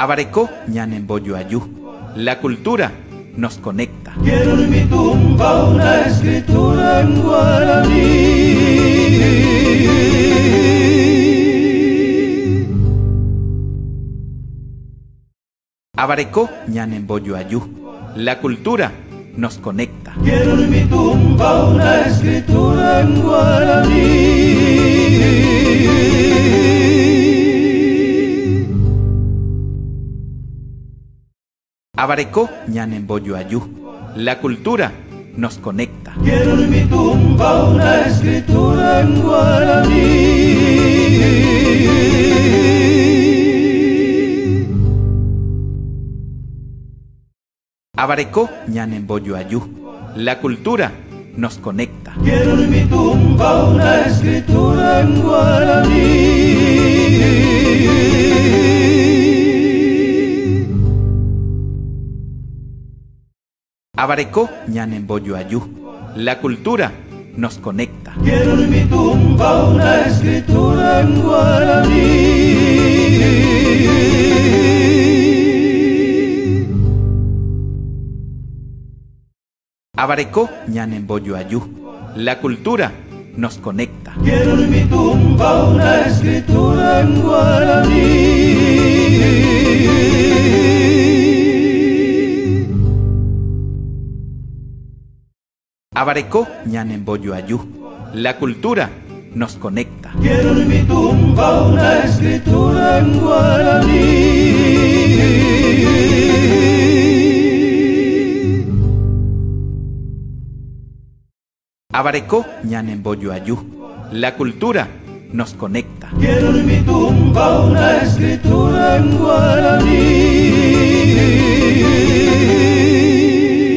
Abarecó ñanemboyo ayú. La cultura nos conecta. Quiero en mi tumba una escritura en guaraní. Abarecó ñanemboyo ayú. La cultura nos conecta. Quiero en mi tumba una escritura en guaraní. Abarecó ñanemboyo ayú. La cultura nos conecta. Quiero en mi tumba una escritura en guaraní. Abarecó ñanemboyo ayú. La cultura nos conecta. Quiero en mi tumba una escritura en guaraní. Abarecó ñanemboyo ayú. La cultura nos conecta. Quiero en mi tumba una escritura en guaraní. Abarecó ñanemboyo ayú. La cultura nos conecta. Quiero en mi tumba una escritura en guaraní. Abarecó ñanemboyo ayú. La cultura nos conecta. Quiero en mi tumba una escritura en guaraní. Abarecó ñanemboyo ayú. La cultura nos conecta. Quiero en mi tumba una escritura en guaraní.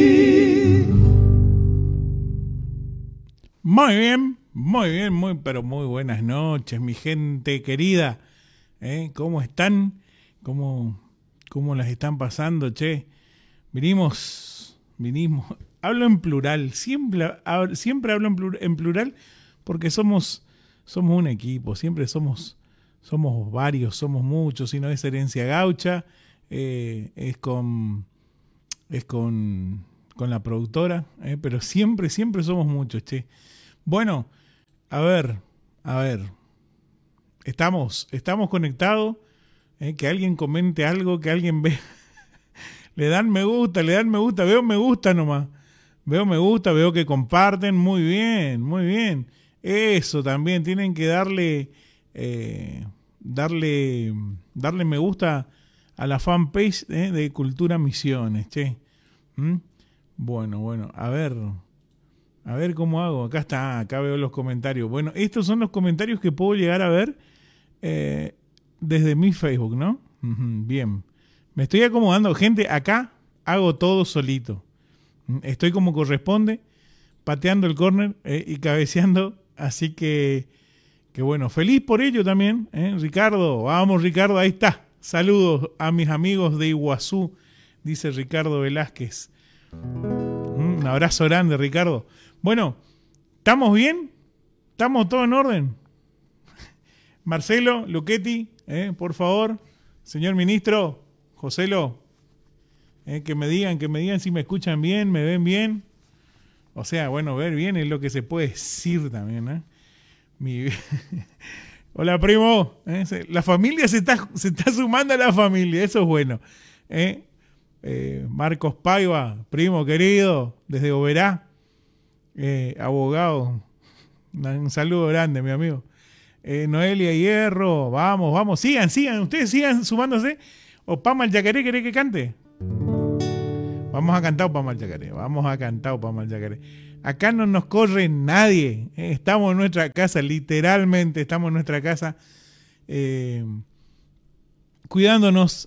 Pero muy buenas noches, mi gente querida. ¿Cómo están? ¿Cómo las están pasando, che? Vinimos. Hablo en plural, siempre hablo en plural porque somos un equipo, siempre somos varios, somos muchos, si no es herencia gaucha, es con la productora, pero siempre somos muchos, che. Bueno, a ver, estamos conectados, que alguien comente algo, que alguien ve, le dan me gusta, veo me gusta nomás, veo que comparten, muy bien, eso también, tienen que darle me gusta a la fanpage de Cultura Misiones, che. Bueno, a ver cómo hago. Acá veo los comentarios. Bueno, estos son los comentarios que puedo llegar a ver desde mi Facebook, ¿no? Bien. Me estoy acomodando. Gente, acá hago todo solito. Estoy como corresponde, pateando el córner y cabeceando. Así que bueno, feliz por ello también. Ricardo, vamos Ricardo, ahí está. Saludos a mis amigos de Iguazú, dice Ricardo Velázquez. Un abrazo grande, Ricardo. Bueno, ¿estamos bien? ¿Estamos todo en orden? Marcelo, Luchetti, por favor, señor ministro, Joselo, que me digan si me escuchan bien, me ven bien. O sea, bueno, ver bien es lo que se puede decir también, Hola, primo. La familia se está sumando a la familia, eso es bueno. Marcos Paiva, primo querido, desde Oberá, abogado, un saludo grande, mi amigo. Noelia Hierro, vamos, sigan, ustedes sigan sumándose. Opama el Yacaré, ¿querés que cante? Vamos a cantar Opama el Yacaré, Acá no nos corre nadie, estamos en nuestra casa, literalmente estamos en nuestra casa, cuidándonos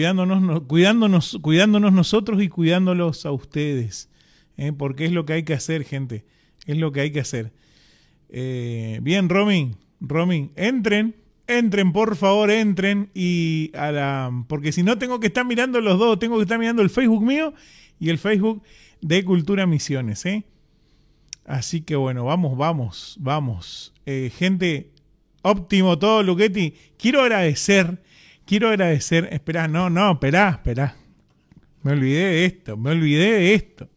nosotros y cuidándolos a ustedes, porque es lo que hay que hacer, gente, es lo que hay que hacer. Bien, Romy, entren, por favor, y porque si no tengo que estar mirando los dos, tengo que estar mirando el Facebook mío y el Facebook de Cultura Misiones, Así que bueno, vamos. Gente, óptimo todo, Luchetti. Quiero agradecer quiero agradecer, esperá. Me olvidé de esto.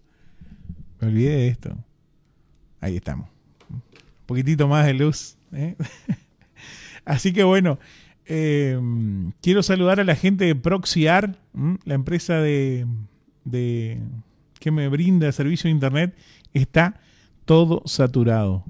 Ahí estamos. Un poquitito más de luz. Así que bueno, quiero saludar a la gente de Proxyar, la empresa de que me brinda servicio de internet. Está todo saturado.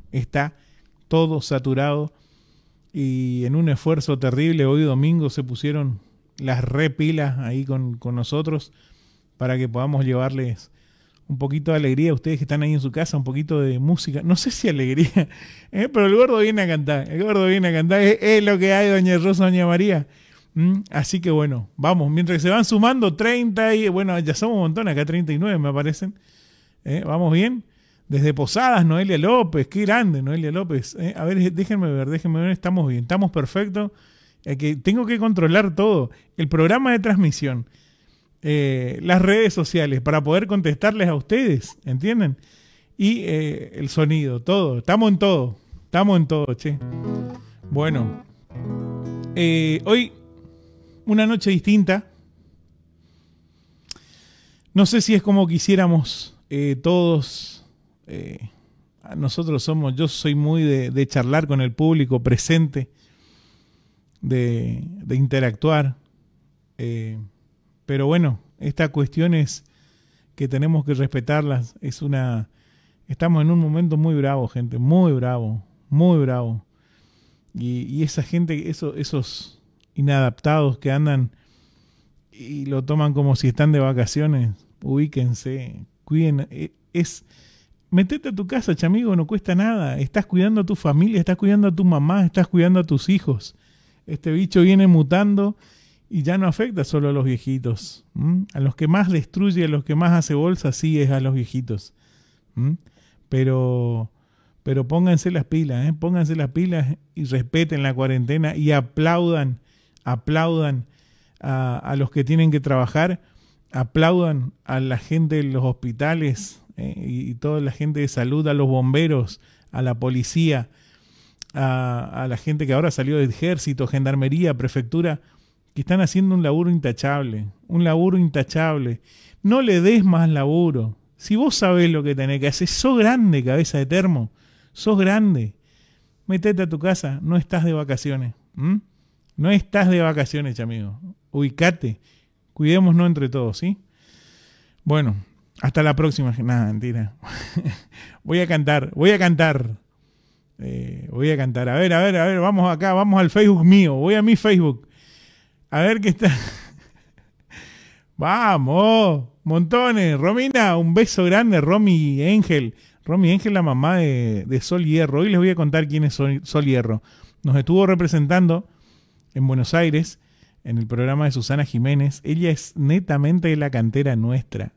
Y en un esfuerzo terrible, hoy domingo se pusieron las repilas ahí con nosotros para que podamos llevarles un poquito de alegría a ustedes que están ahí en su casa, un poquito de música. No sé si alegría, pero el gordo viene a cantar. Es lo que hay, doña Rosa, doña María. Así que bueno, vamos. Mientras se van sumando 30 y... Bueno, ya somos un montón, acá 39 me aparecen. Vamos bien. Desde Posadas, Noelia López. Qué grande, Noelia López. A ver, déjenme ver. Estamos bien, estamos perfectos. Tengo que controlar todo. El programa de transmisión. Las redes sociales para poder contestarles a ustedes, ¿entienden? Y el sonido, todo, estamos en todo, che. Bueno, hoy una noche distinta. No sé si es como quisiéramos todos. Yo soy muy de charlar con el público presente, de interactuar. Pero bueno, estas cuestiones que tenemos que respetarlas, estamos en un momento muy bravo, gente, muy bravo. Y esa gente, esos inadaptados que andan y lo toman como si están de vacaciones, ubíquense, cuiden, metete a tu casa, chamigo, no cuesta nada, estás cuidando a tu familia, estás cuidando a tu mamá, estás cuidando a tus hijos. Este bicho viene mutando. Y ya no afecta solo a los viejitos. A los que más destruye, a los que más hace bolsa, sí es a los viejitos. Pero pónganse las pilas, y respeten la cuarentena y aplaudan a los que tienen que trabajar, aplaudan a la gente de los hospitales y toda la gente de salud, a los bomberos, a la policía, a la gente que ahora salió del ejército, gendarmería, prefectura, que están haciendo un laburo intachable. No le des más laburo. Si vos sabés lo que tenés que hacer, sos grande, cabeza de termo, sos grande. Metete a tu casa, no estás de vacaciones. No estás de vacaciones, amigo. Ubicate, cuidémonos entre todos, ¿sí? Bueno, hasta la próxima. Nada, mentira. Voy a cantar. A ver, vamos acá, vamos al Facebook mío. Voy a mi Facebook. A ver qué está. Vamos, montones. Romina, un beso grande. Romy Ángel, la mamá de Sol Hierro. Hoy les voy a contar quién es Sol Hierro. Nos estuvo representando en Buenos Aires, en el programa de Susana Jiménez. Ella es netamente de la cantera nuestra.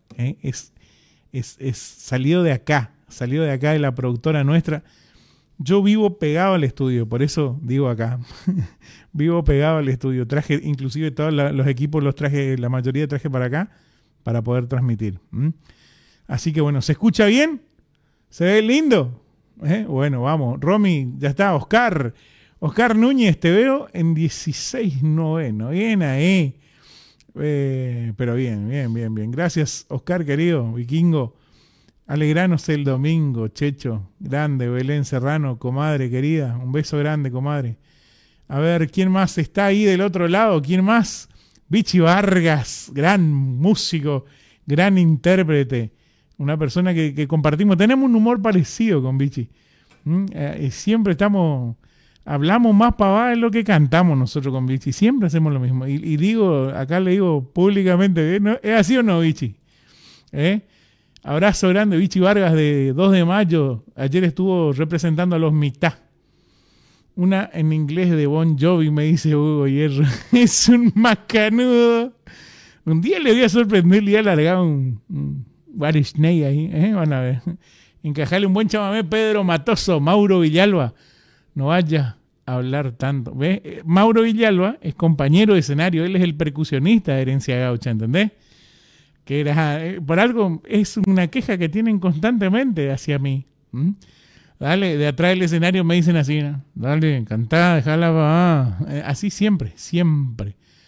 Salió de acá de la productora nuestra. Yo vivo pegado al estudio, por eso digo acá. Vivo pegado al estudio. Traje, inclusive todos los equipos los traje, la mayoría traje para acá, para poder transmitir. Así que bueno, ¿se escucha bien? ¿Se ve lindo? Bueno, vamos. Romy, ya está. Oscar Núñez, te veo en 16:9. Bien ahí. Pero bien. Gracias, Oscar, querido, vikingo. Alegranos el domingo, Checho. Grande, Belén Serrano, comadre querida. Un beso grande, comadre. A ver, ¿quién más está ahí del otro lado? ¿Quién más? Vichy Vargas, gran músico, gran intérprete. Una persona que compartimos. Tenemos un humor parecido con Vichy. Siempre hablamos más pavada de lo que cantamos nosotros con Vichy. Siempre hacemos lo mismo. Y digo, acá le digo públicamente, ¿es así o no, Vichy? Abrazo grande, Vichy Vargas, de 2 de mayo. Ayer estuvo representando a los mitad. Una en inglés de Bon Jovi, me dice Hugo Hierro. Es un macanudo. Un día le voy a sorprender, le voy a largar un What Snake ahí. Van a ver. Encajarle un buen chamamé, Pedro Matoso, Mauro Villalba. No vaya a hablar tanto. ¿Ve? Mauro Villalba es compañero de escenario. Él es el percusionista de Herencia Gaucha, ¿entendés? Que era, por algo, es una queja que tienen constantemente hacia mí. Dale, de atrás del escenario me dicen así, ¿no? Dale, cantá, dejala, así siempre.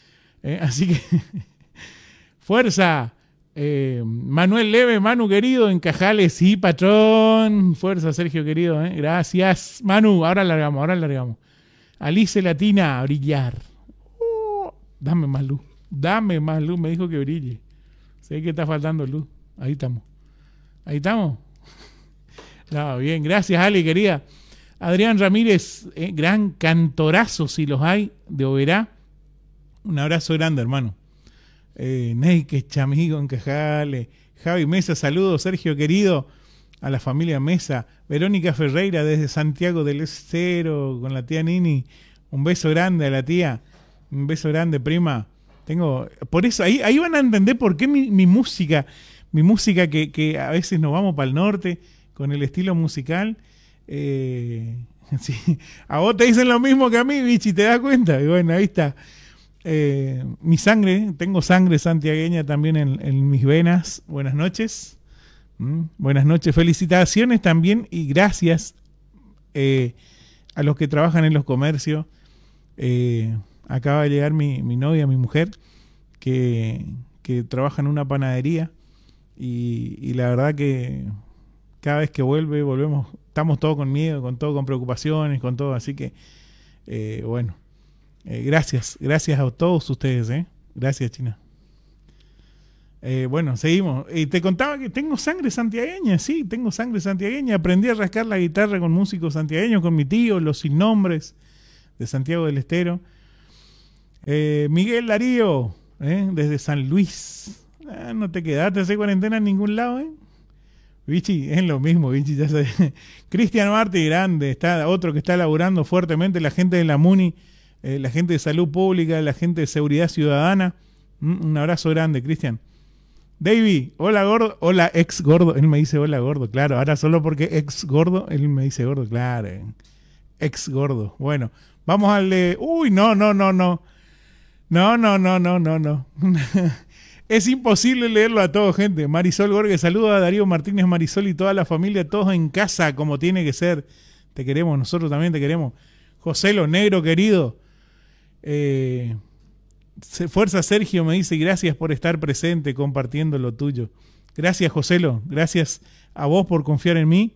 Así que, fuerza. Manuel Leve, Manu querido, en Cajales, sí, patrón. Fuerza, Sergio querido, gracias. Manu, ahora largamos. Alice Latina, a brillar. Dame más luz, me dijo que brille. Sé que está faltando luz. Ahí estamos. No, bien, gracias, Ali, querida. Adrián Ramírez, gran cantorazo, si los hay, de Oberá. Un abrazo grande, hermano. Neike Chamigo en Cajales. Javi Mesa, saludos. Sergio querido, a la familia Mesa. Verónica Ferreira desde Santiago del Estero con la tía Nini. Un beso grande a la tía. Un beso grande, prima. Por eso, ahí van a entender por qué mi música que a veces nos vamos para el norte con el estilo musical. Sí. A vos te dicen lo mismo que a mí, bichi, ¿te das cuenta? Y bueno, ahí está. Mi sangre, tengo sangre santiagueña también en mis venas. Buenas noches. Buenas noches, felicitaciones también y gracias a los que trabajan en los comercios. Acaba de llegar mi novia, mi mujer, que trabaja en una panadería y la verdad que cada vez que volvemos, estamos todos con miedo, con preocupaciones, con todo, así que bueno. Gracias a todos ustedes, Gracias, China. Bueno, seguimos. Te contaba que tengo sangre santiagueña, sí, tengo sangre santiagueña. Aprendí a rascar la guitarra con músicos santiagueños, con mi tío, los sin nombres de Santiago del Estero. Miguel Darío, desde San Luis. No te quedaste hace cuarentena en ningún lado, Vichy, es lo mismo, Vichy, ya sabes. Cristian Martí, grande, está otro que está laburando fuertemente, la gente de la MUNI. La gente de salud pública, la gente de seguridad ciudadana. Un abrazo grande, Cristian. Davey, hola gordo, hola ex gordo. Él me dice hola gordo, claro. Ahora solo porque ex gordo, él me dice gordo, claro. Ex gordo. Bueno, vamos al de... Uy, no. No. Es imposible leerlo a todo, gente. Marisol Gorge, saludos a Darío Martínez, Marisol y toda la familia, todos en casa, como tiene que ser. Te queremos, nosotros también te queremos. José Lo Negro, querido. Fuerza Sergio me dice gracias por estar presente compartiendo lo tuyo. Gracias, Joselo, gracias a vos por confiar en mí,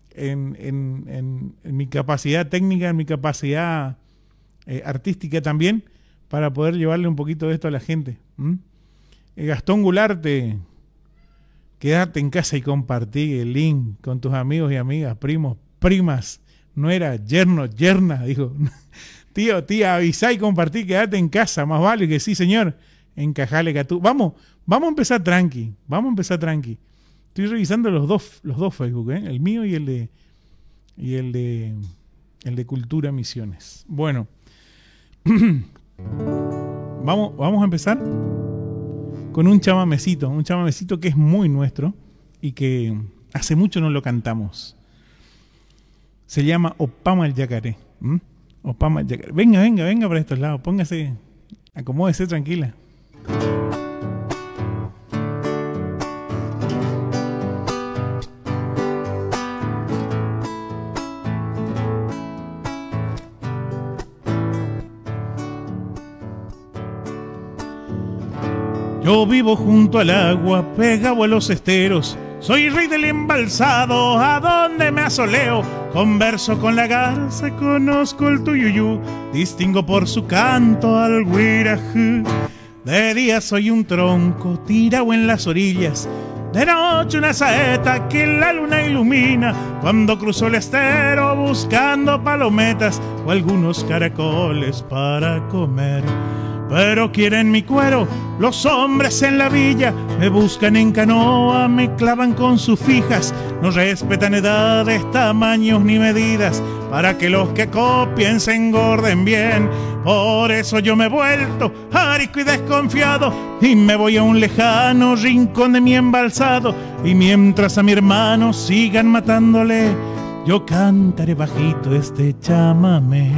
en mi capacidad técnica, en mi capacidad artística también, para poder llevarle un poquito de esto a la gente. Gastón Gularte, quédate en casa y compartí el link con tus amigos y amigas, primos, primas, nuera, yerno, yerna, dijo. Tío, tía, avisá y compartí, quédate en casa, más vale que sí, señor. Encajale Catú. Vamos a empezar tranqui. Estoy revisando los dos Facebook, el mío y el de Cultura Misiones. Bueno, vamos a empezar con un chamamecito que es muy nuestro y que hace mucho no lo cantamos. Se llama Opama el Yacaré. Opama el Yacaré. Venga para estos lados. Póngase, acomódese tranquila. Yo vivo junto al agua, pegado a los esteros. Soy rey del embalsado, a donde me asoleo. Converso con la garza, conozco el tuyuyú. Distingo por su canto al guirajú. De día soy un tronco, tirado en las orillas. De noche una saeta que la luna ilumina. Cuando cruzo el estero buscando palometas o algunos caracoles para comer. Pero quieren mi cuero los hombres en la villa. Me buscan en canoa, me clavan con sus fijas. No respetan edades, tamaños ni medidas, para que los que copien se engorden bien. Por eso yo me he vuelto arisco y desconfiado, y me voy a un lejano rincón de mi embalsado. Y mientras a mi hermano sigan matándole, yo cantaré bajito este chamamé.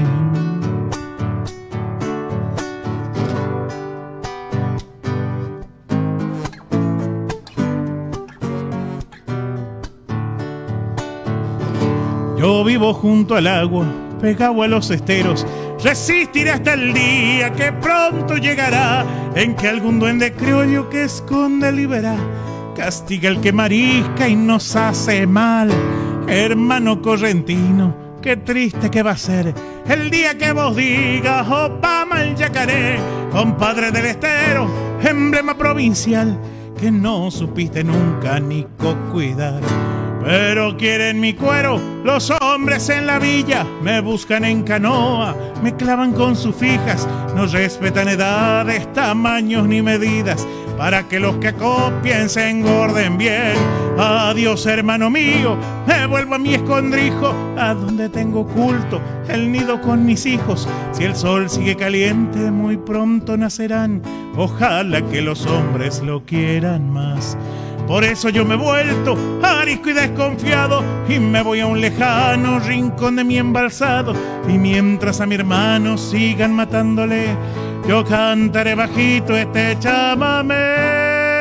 Yo vivo junto al agua, pegado a los esteros. Resistiré hasta el día que pronto llegará, en que algún duende criollo que esconde libera castiga al que marisca y nos hace mal. Hermano correntino, qué triste que va a ser el día que vos digas Obama el yacaré, compadre del estero, emblema provincial que no supiste nunca ni cuidar. Pero quieren mi cuero los hombres en la villa, me buscan en canoa, me clavan con sus fijas, no respetan edades, tamaños ni medidas, para que los que acopien se engorden bien. Adiós hermano mío, me vuelvo a mi escondrijo, a donde tengo oculto el nido con mis hijos. Si el sol sigue caliente muy pronto nacerán, ojalá que los hombres lo quieran más. Por eso yo me he vuelto arisco y desconfiado, y me voy a un lejano rincón de mi embalsado, y mientras a mi hermano sigan matándole, yo cantaré bajito este chamamé.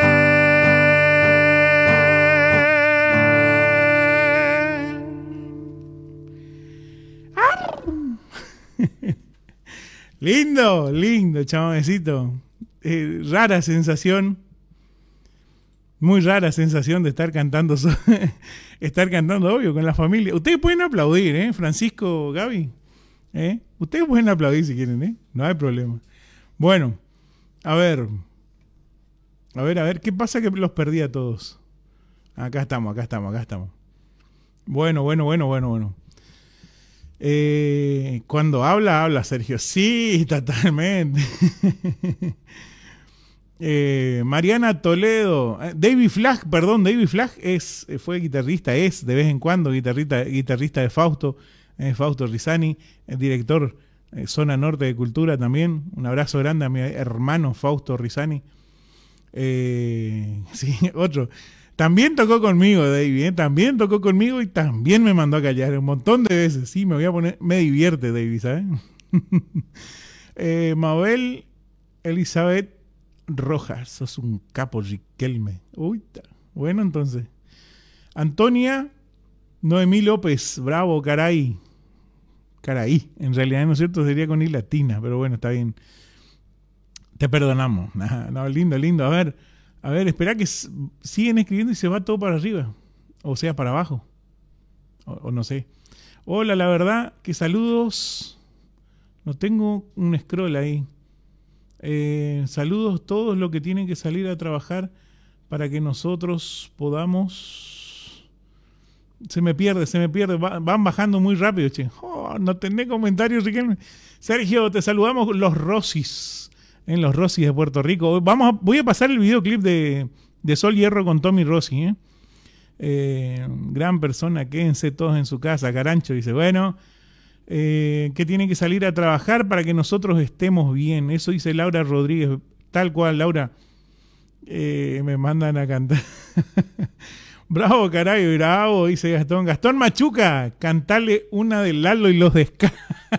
Lindo, lindo chamamecito. Rara sensación. Muy rara sensación de estar cantando, obvio, con la familia. Ustedes pueden aplaudir, Francisco, Gaby. Ustedes pueden aplaudir si quieren, no hay problema. Bueno, a ver, ¿qué pasa que los perdí a todos? Acá estamos. Bueno. Cuando habla Sergio. Sí, totalmente. Mariana Toledo, David Flagg fue guitarrista, es de vez en cuando guitarrista de Fausto Risani, el director Zona Norte de Cultura también. Un abrazo grande a mi hermano Fausto Risani. Sí, otro. También tocó conmigo David, también tocó conmigo y también me mandó a callar un montón de veces. Sí, me voy a poner, me divierte David, ¿sabes? Mabel Elizabeth Rojas, sos un capo, Riquelme. Uy, bueno, entonces. Antonia Noemí López, bravo, caray, en realidad, ¿no es cierto? Sería con I latina, pero bueno, está bien. Te perdonamos. No, lindo. A ver, espera que siguen escribiendo y se va todo para arriba. O sea, para abajo. O no sé. Hola, la verdad que saludos. No tengo un scroll ahí. Saludos todos los que tienen que salir a trabajar para que nosotros podamos. Se me pierde, van bajando muy rápido, che. No tenés comentarios, Riquelme. Sergio, te saludamos los Rosis, en los Rosis de Puerto Rico. Voy a pasar el videoclip de Sol Hierro con Tommy Rossi, gran persona, quédense todos en su casa. Carancho dice, bueno, que tienen que salir a trabajar para que nosotros estemos bien. Eso dice Laura Rodríguez. Tal cual, Laura. Me mandan a cantar. Bravo, caray, bravo, dice Gastón. Gastón Machuca, cantale una de Lalo y los Desca.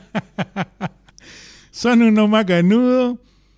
Son unos macanudos.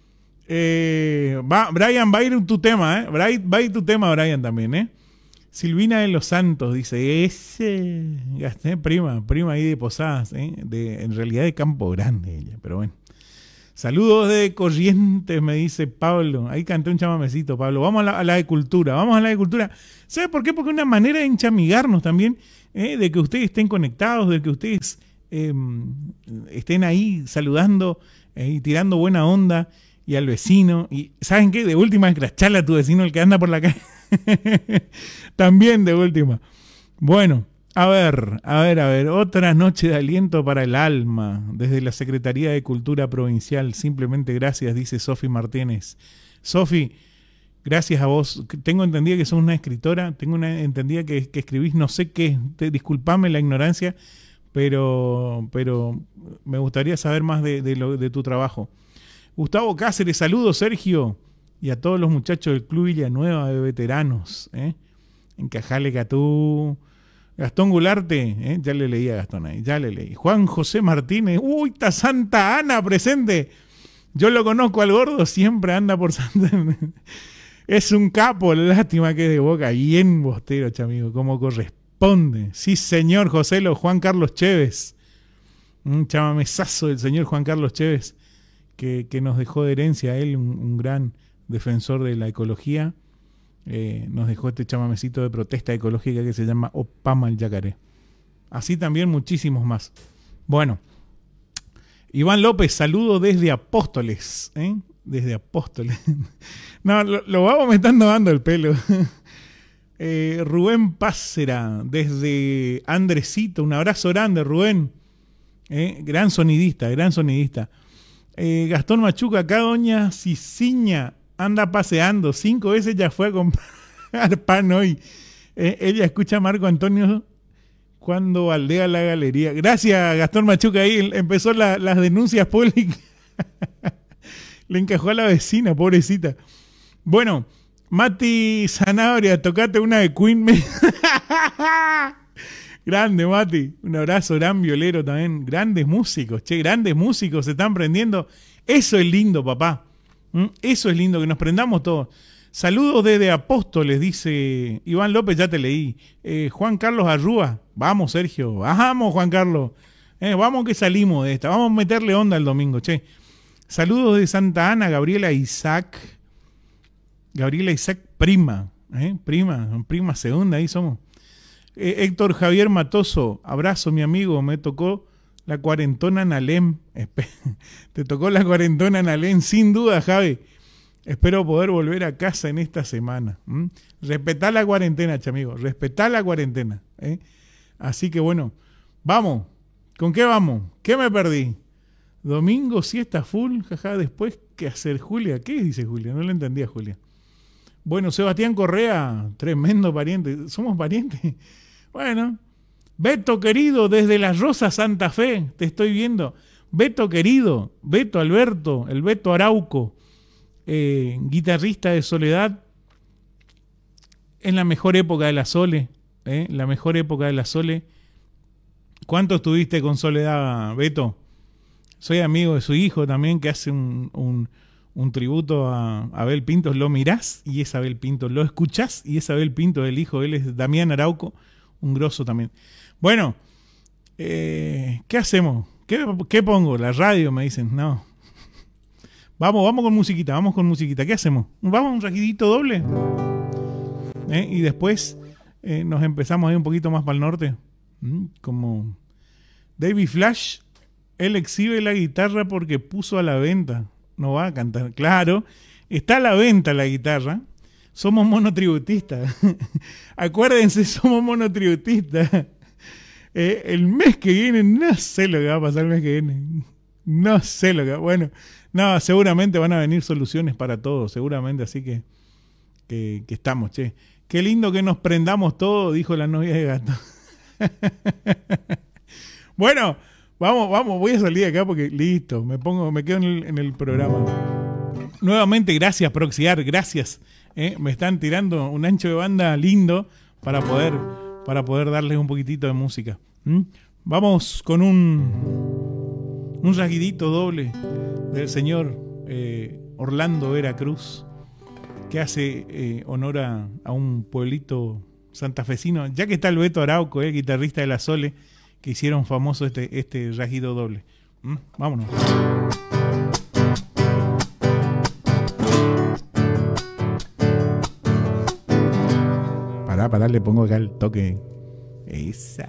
Brian, va a ir tu tema, va a ir tu tema, Brian, también, Silvina de los Santos dice, gasté prima ahí de Posadas, en realidad de Campo Grande ella, pero bueno. Saludos de Corrientes, me dice Pablo. Ahí canté un chamamecito, Pablo. Vamos a la de cultura, ¿Sabe por qué? Porque es una manera de enchamigarnos también, de que ustedes estén conectados, de que ustedes estén ahí saludando y tirando buena onda, y al vecino, y ¿saben qué? De última, escracharle a tu vecino, el que anda por la calle. También de última. Bueno, a ver, otra noche de aliento para el alma, desde la Secretaría de Cultura Provincial. Simplemente gracias, dice Sofi Martínez. Sofi, gracias a vos. Tengo entendida que sos una escritora, tengo entendida que escribís no sé qué, disculpame la ignorancia, pero me gustaría saber más de tu trabajo. Gustavo Cáceres, saludos, Sergio, y a todos los muchachos del Club Villanueva de veteranos, en Cajale Catú. Gastón Gularte, ya le leí a Gastón ahí, ya le leí. Juan José Martínez, uy, está Santa Ana presente. Yo lo conozco al gordo, siempre anda por Santa Ana. Es un capo, lástima que es de Boca, bien bostero, chamigo, como corresponde. Sí, señor José, Juan Carlos Chévez. Un chamamesazo del señor Juan Carlos Chévez, que nos dejó de herencia a él, un gran defensor de la ecología. Nos dejó este chamamecito de protesta ecológica que se llama Opama el Yacaré. Así también muchísimos más. Bueno, Iván López, saludo desde Apóstoles. Desde Apóstoles. No, lo vamos, me están dando el pelo. Rubén Pácera, desde Andresito. Un abrazo grande, Rubén. Gran sonidista, gran sonidista. Gastón Machuca, acá doña Ciciña anda paseando. 5 veces ya fue a comprar pan hoy. Ella escucha a Marco Antonio cuando baldea la galería. Gracias, Gastón Machuca. Ahí empezó las denuncias públicas. Le encajó a la vecina, pobrecita. Bueno, Mati Zanabria, tocate una de Queen. Grande, Mati. Un abrazo, gran violero también. Grandes músicos, grandes músicos se están prendiendo. Eso es lindo, papá. Eso es lindo, que nos prendamos todos. Saludos desde Apóstoles, dice Iván López, ya te leí. Juan Carlos Arrúa, vamos Sergio, vamos Juan Carlos. Vamos que salimos de esta, vamos a meterle onda el domingo, che. Saludos de Santa Ana, Gabriela Isaac. Gabriela Isaac, prima, prima segunda, ahí somos. Héctor Javier Matoso, abrazo mi amigo, me tocó la cuarentona en Alem. Te tocó la cuarentona en Alem, sin duda, Javi. Espero poder volver a casa en esta semana. Respetá la cuarentena, chamigo. Respetá la cuarentena. Así que bueno, vamos. ¿Con qué vamos? ¿Qué me perdí? Domingo, siesta full. Jaja, después, ¿qué hacer, Julia? ¿Qué dice Julia? No le entendía, Julia. Bueno, Sebastián Correa, tremendo pariente. ¿Somos parientes? Bueno. Beto querido, desde Las Rosas, Santa Fe, te estoy viendo. Beto querido, Beto Alberto, el Beto Arauco. Guitarrista de Soledad, en la mejor época de la Sole, la mejor época de la Sole. ¿Cuánto estuviste con Soledad, Beto? Soy amigo de su hijo también, que hace un tributo a Abel Pinto. Lo mirás y es Abel Pinto, lo escuchás y es Abel Pinto, el hijo. Él es Damián Arauco, un grosso también. Bueno, ¿qué hacemos? ¿Qué pongo? La radio, me dicen. No. Vamos con musiquita, ¿Qué hacemos? ¿Vamos a un rajidito doble? Y después nos empezamos a ir un poquito más para el norte. Como David Flash, él exhibe la guitarra porque puso a la venta. No va a cantar. Claro, está a la venta la guitarra. Somos monotributistas. Acuérdense, somos monotributistas. El mes que viene, no sé lo que va a pasar el mes que viene. No sé lo que va. Bueno, no, seguramente van a venir soluciones para todos, seguramente, así que estamos, che. Qué lindo que nos prendamos todos, dijo la novia de Gato. Bueno, vamos, voy a salir de acá porque listo, me quedo en el programa. Nuevamente, gracias Proxiar, gracias. Me están tirando un ancho de banda lindo para poder darles un poquitito de música. Vamos con un rasguidito doble del señor Orlando Vera Cruz, que hace honor a un pueblito santafesino, ya que está el Beto Arauco, el guitarrista de la Sole, que hicieron famoso este rasguido doble. Vámonos. Pará, le pongo acá el toque. Esa.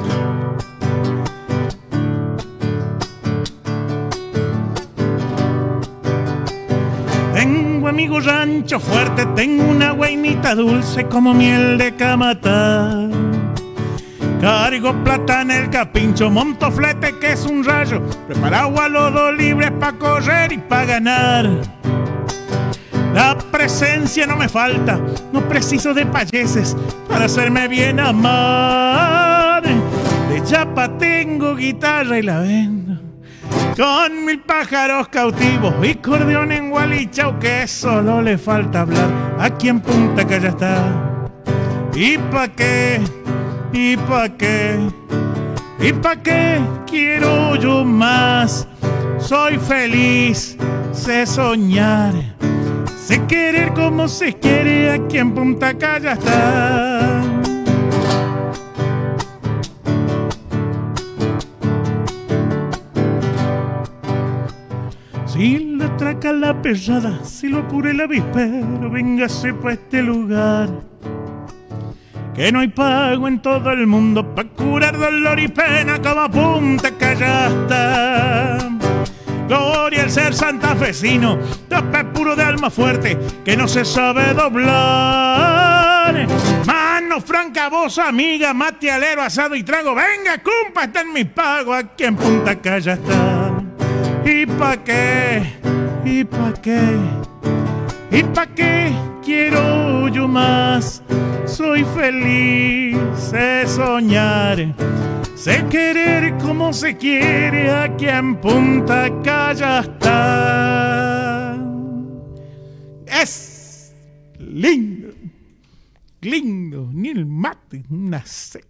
Tengo amigo rancho fuerte, tengo una guainita dulce como miel de Camatá. Cargo plata en el capincho, monto flete que es un rayo, preparado a los dos libres pa' correr y pa' ganar. La presencia no me falta, no preciso de payeses para hacerme bien amar. De chapa tengo guitarra y la vendo, con 1000 pájaros cautivos y cordeón en Gualichao, que solo le falta hablar aquí en Punta Calla está. ¿Y pa' qué? ¿Y pa' qué? ¿Y pa' qué quiero yo más? Soy feliz, sé soñar, sé querer como se quiere aquí en Punta Calla está. matraca la pesada, si lo apure el avispero, véngase pa' este lugar. Que no hay pago en todo el mundo pa' curar dolor y pena como Punta Callasta. Gloria al ser santafesino, tope puro de alma fuerte que no se sabe doblar. Mano franca, voz amiga, mate alero, asado y trago. Venga, cumpa, está en mi pago aquí en Punta Callasta. ¿Y pa' qué? ¿Y pa' qué? ¿Y pa' qué quiero yo más? Soy feliz, sé soñar, sé querer como se quiere aquí en Punta Callasta. Es lindo, lindo, ni el mate, una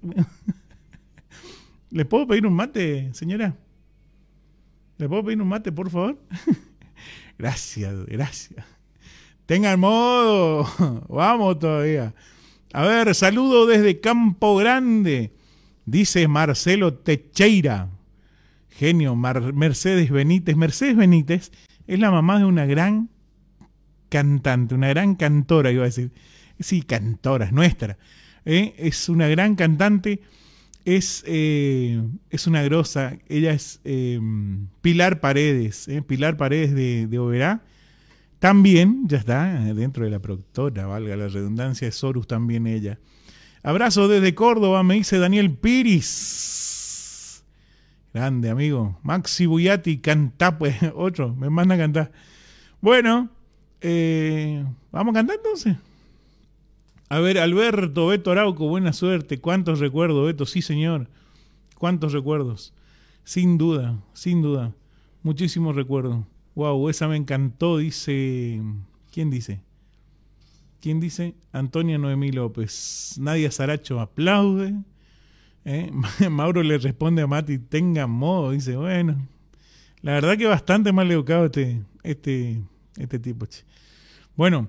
¿Le puedo pedir un mate, señora? ¿Le puedo pedir un mate, por favor? Gracias, gracias. Tengan modo, vamos todavía. A ver, saludo desde Campo Grande, dice Marcelo Techeira. Genio, Mercedes Benítez. Mercedes Benítez es la mamá de una gran cantante, una gran cantora, iba a decir. Sí, cantora, es nuestra. Es una gran cantante, es una grosa. Ella es Pilar Paredes, Pilar Paredes de Oberá. También, ya está, dentro de la productora, valga la redundancia, es Horus también ella. Abrazo desde Córdoba, me dice Daniel Piris. Grande, amigo. Maxi Buyati, cantá, pues, otro, me manda a cantar. Bueno, ¿vamos a cantar entonces? A ver, Alberto, Beto Arauco, buena suerte. ¿Cuántos recuerdos, Beto? Sí, señor. ¿Cuántos recuerdos? Sin duda, sin duda. Muchísimos recuerdos. Wow, esa me encantó, dice... ¿Quién dice? ¿Quién dice? Antonia Noemí López. Nadia Saracho aplaude. Mauro le responde a Mati, tenga modo. Dice, bueno, la verdad que bastante mal educado este tipo. Che. Bueno,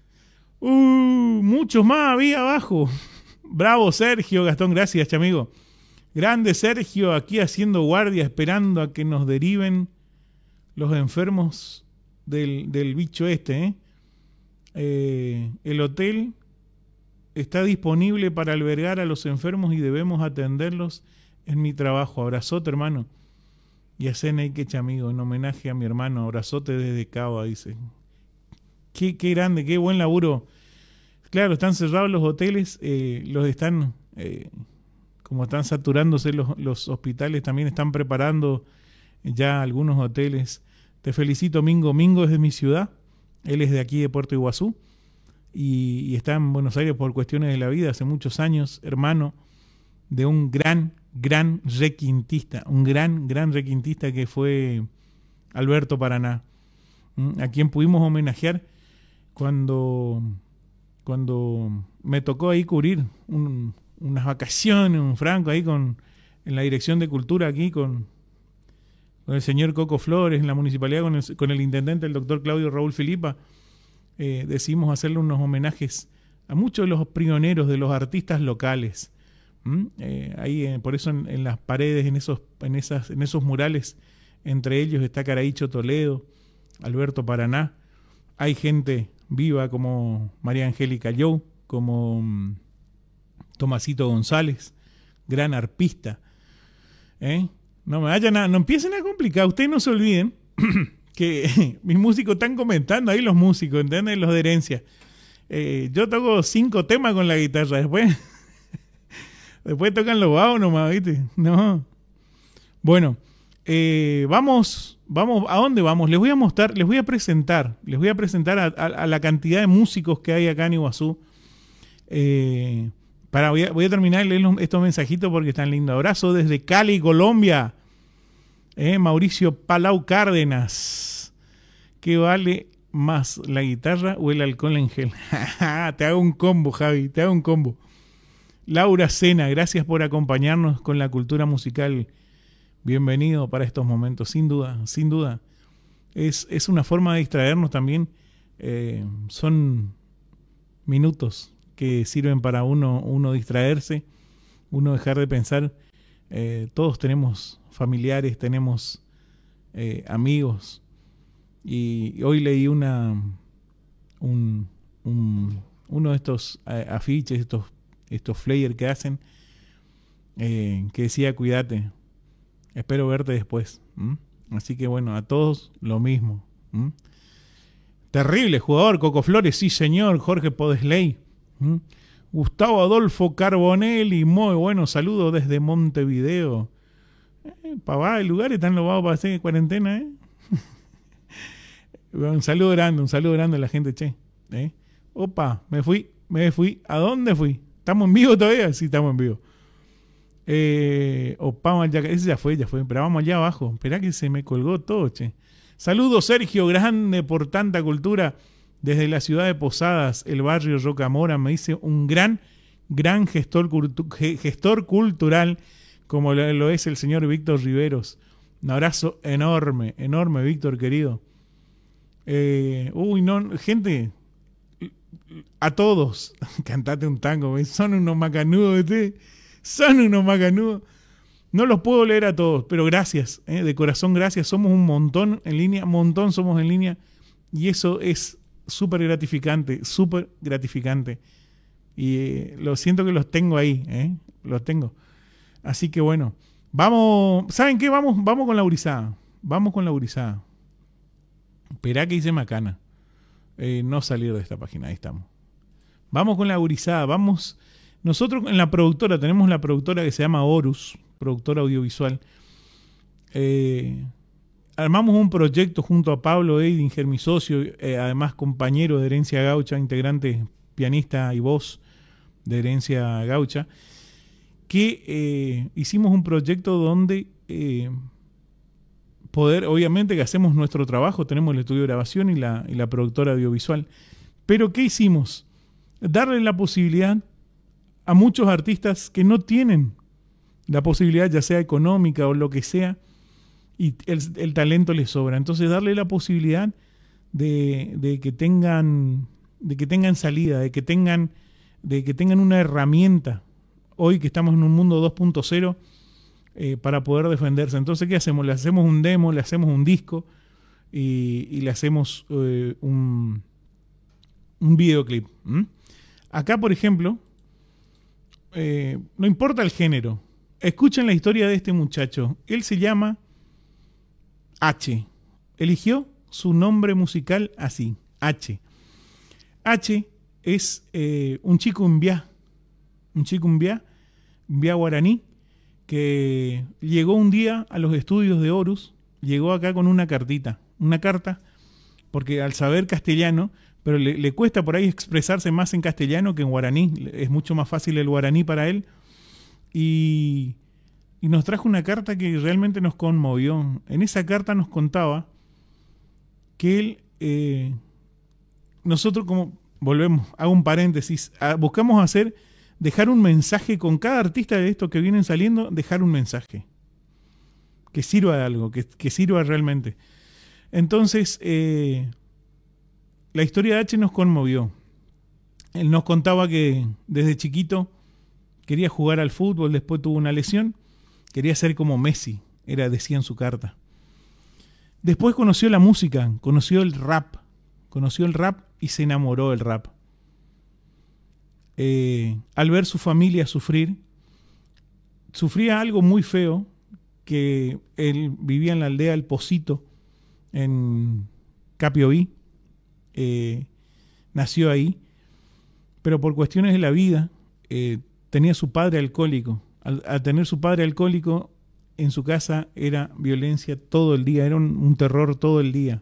muchos más había abajo. Bravo Sergio, Gastón, gracias, amigo. Grande Sergio, aquí haciendo guardia, esperando a que nos deriven los enfermos del bicho este. El hotel está disponible para albergar a los enfermos y debemos atenderlos en mi trabajo. Abrazote, hermano. Y a Ceneike, amigo, en homenaje a mi hermano. Abrazote desde Cava, dice. Qué grande, qué buen laburo. Claro, están cerrados los hoteles, los están, como están saturándose los hospitales, también están preparando ya algunos hoteles. Te felicito, Mingo. Mingo es de mi ciudad. Él es de aquí, de Puerto Iguazú. Y está en Buenos Aires por cuestiones de la vida. Hace muchos años, hermano de un gran requintista. Un gran requintista que fue Alberto Paraná. A quien pudimos homenajear cuando me tocó ahí cubrir unas vacaciones, un franco ahí en la Dirección de Cultura aquí con el señor Coco Flores, en la municipalidad, con el intendente, el doctor Claudio Raúl Filipa. Decidimos hacerle unos homenajes a muchos de los pioneros, de los artistas locales. Ahí, por eso en las paredes, en esos murales, entre ellos está Caraícho Toledo, Alberto Paraná. Hay gente viva como María Angélica Jou, como Tomasito González, gran arpista. No empiecen a complicar. Ustedes no se olviden que mis músicos están comentando ahí, los músicos, ¿entienden? Los de herencia. Yo toco 5 temas con la guitarra. Después tocan los bajos nomás, ¿viste? No. Bueno, vamos, ¿a dónde vamos? Les voy a mostrar, les voy a presentar a la cantidad de músicos que hay acá en Iguazú. Voy a terminar de leer estos mensajitos porque están lindos. Abrazo desde Cali, Colombia. Mauricio Palau Cárdenas. ¿Qué vale más, la guitarra o el alcohol en gel? Te hago un combo, Javi, te hago un combo. Laura Sena, gracias por acompañarnos con la cultura musical. Bienvenido para estos momentos, sin duda, sin duda. Es una forma de distraernos también. Son minutos que sirven para uno distraerse, uno dejar de pensar. Todos tenemos familiares, tenemos amigos Y hoy leí uno de estos afiches, estos flyers que hacen, que decía: cuídate, espero verte después. Así que bueno, a todos lo mismo. Terrible jugador, Coco Flores, sí señor. Jorge Podesley, Gustavo Adolfo Carbonelli, muy bueno, saludos desde Montevideo. Papá, el lugar está enlobado para hacer cuarentena, Un saludo grande a la gente, che. Opa, me fui. ¿A dónde fui? ¿Estamos en vivo todavía? Sí, estamos en vivo. Opa, ese ya fue. Pero vamos allá abajo. Esperá que se me colgó todo, che. Saludos, Sergio, grande por tanta cultura. Desde la ciudad de Posadas, el barrio Rocamora, me dice un gran gestor cultural, como lo es el señor Víctor Riveros. Un abrazo enorme, Víctor, querido. Gente, a todos, cantate un tango, son unos macanudos, son unos macanudos. No los puedo leer a todos, pero gracias, de corazón gracias. Somos un montón en línea, somos en línea, y eso es súper gratificante. Y lo siento que los tengo ahí, los tengo. Así que bueno, vamos, ¿saben qué? Vamos con la gurizada. Esperá que hice macana. No salir de esta página, ahí estamos. Vamos con la gurizada, vamos. Nosotros en la productora, tenemos la productora que se llama Horus, productora audiovisual. Armamos un proyecto junto a Pablo Eidinger, mi socio, además compañero de Herencia Gaucha, integrante, pianista y voz de Herencia Gaucha, que hicimos un proyecto donde obviamente que hacemos nuestro trabajo, tenemos el estudio de grabación y la productora audiovisual, pero ¿qué hicimos? Darle la posibilidad a muchos artistas que no tienen la posibilidad, ya sea económica o lo que sea, y el talento les sobra. Entonces darle la posibilidad de que tengan salida, de que tengan una herramienta, hoy que estamos en un mundo 2.0, para poder defenderse. Entonces, ¿qué hacemos? Le hacemos un demo, le hacemos un disco y le hacemos un videoclip. Acá, por ejemplo, no importa el género, escuchen la historia de este muchacho. Él se llama H. Eligió su nombre musical así, H. H es un chico umbiá guaraní, que llegó un día a los estudios de Horus, llegó acá con una carta, porque al saber castellano, pero le cuesta por ahí expresarse más en castellano que en guaraní, es mucho más fácil el guaraní para él, y nos trajo una carta que realmente nos conmovió. En esa carta nos contaba que él, nosotros, como volvemos, hago un paréntesis, buscamos dejar un mensaje con cada artista de estos que vienen saliendo, dejar un mensaje que sirva de algo, que sirva realmente. Entonces, la historia de H nos conmovió. Él nos contaba que desde chiquito quería jugar al fútbol, después tuvo una lesión, quería ser como Messi, decía en su carta. Después conoció la música, conoció el rap y se enamoró del rap. Al ver su familia sufría algo muy feo, que él vivía en la aldea El Pocito, en Capioví, nació ahí, pero por cuestiones de la vida tenía su padre alcohólico. Al tener su padre alcohólico, en su casa era violencia todo el día, era un terror todo el día.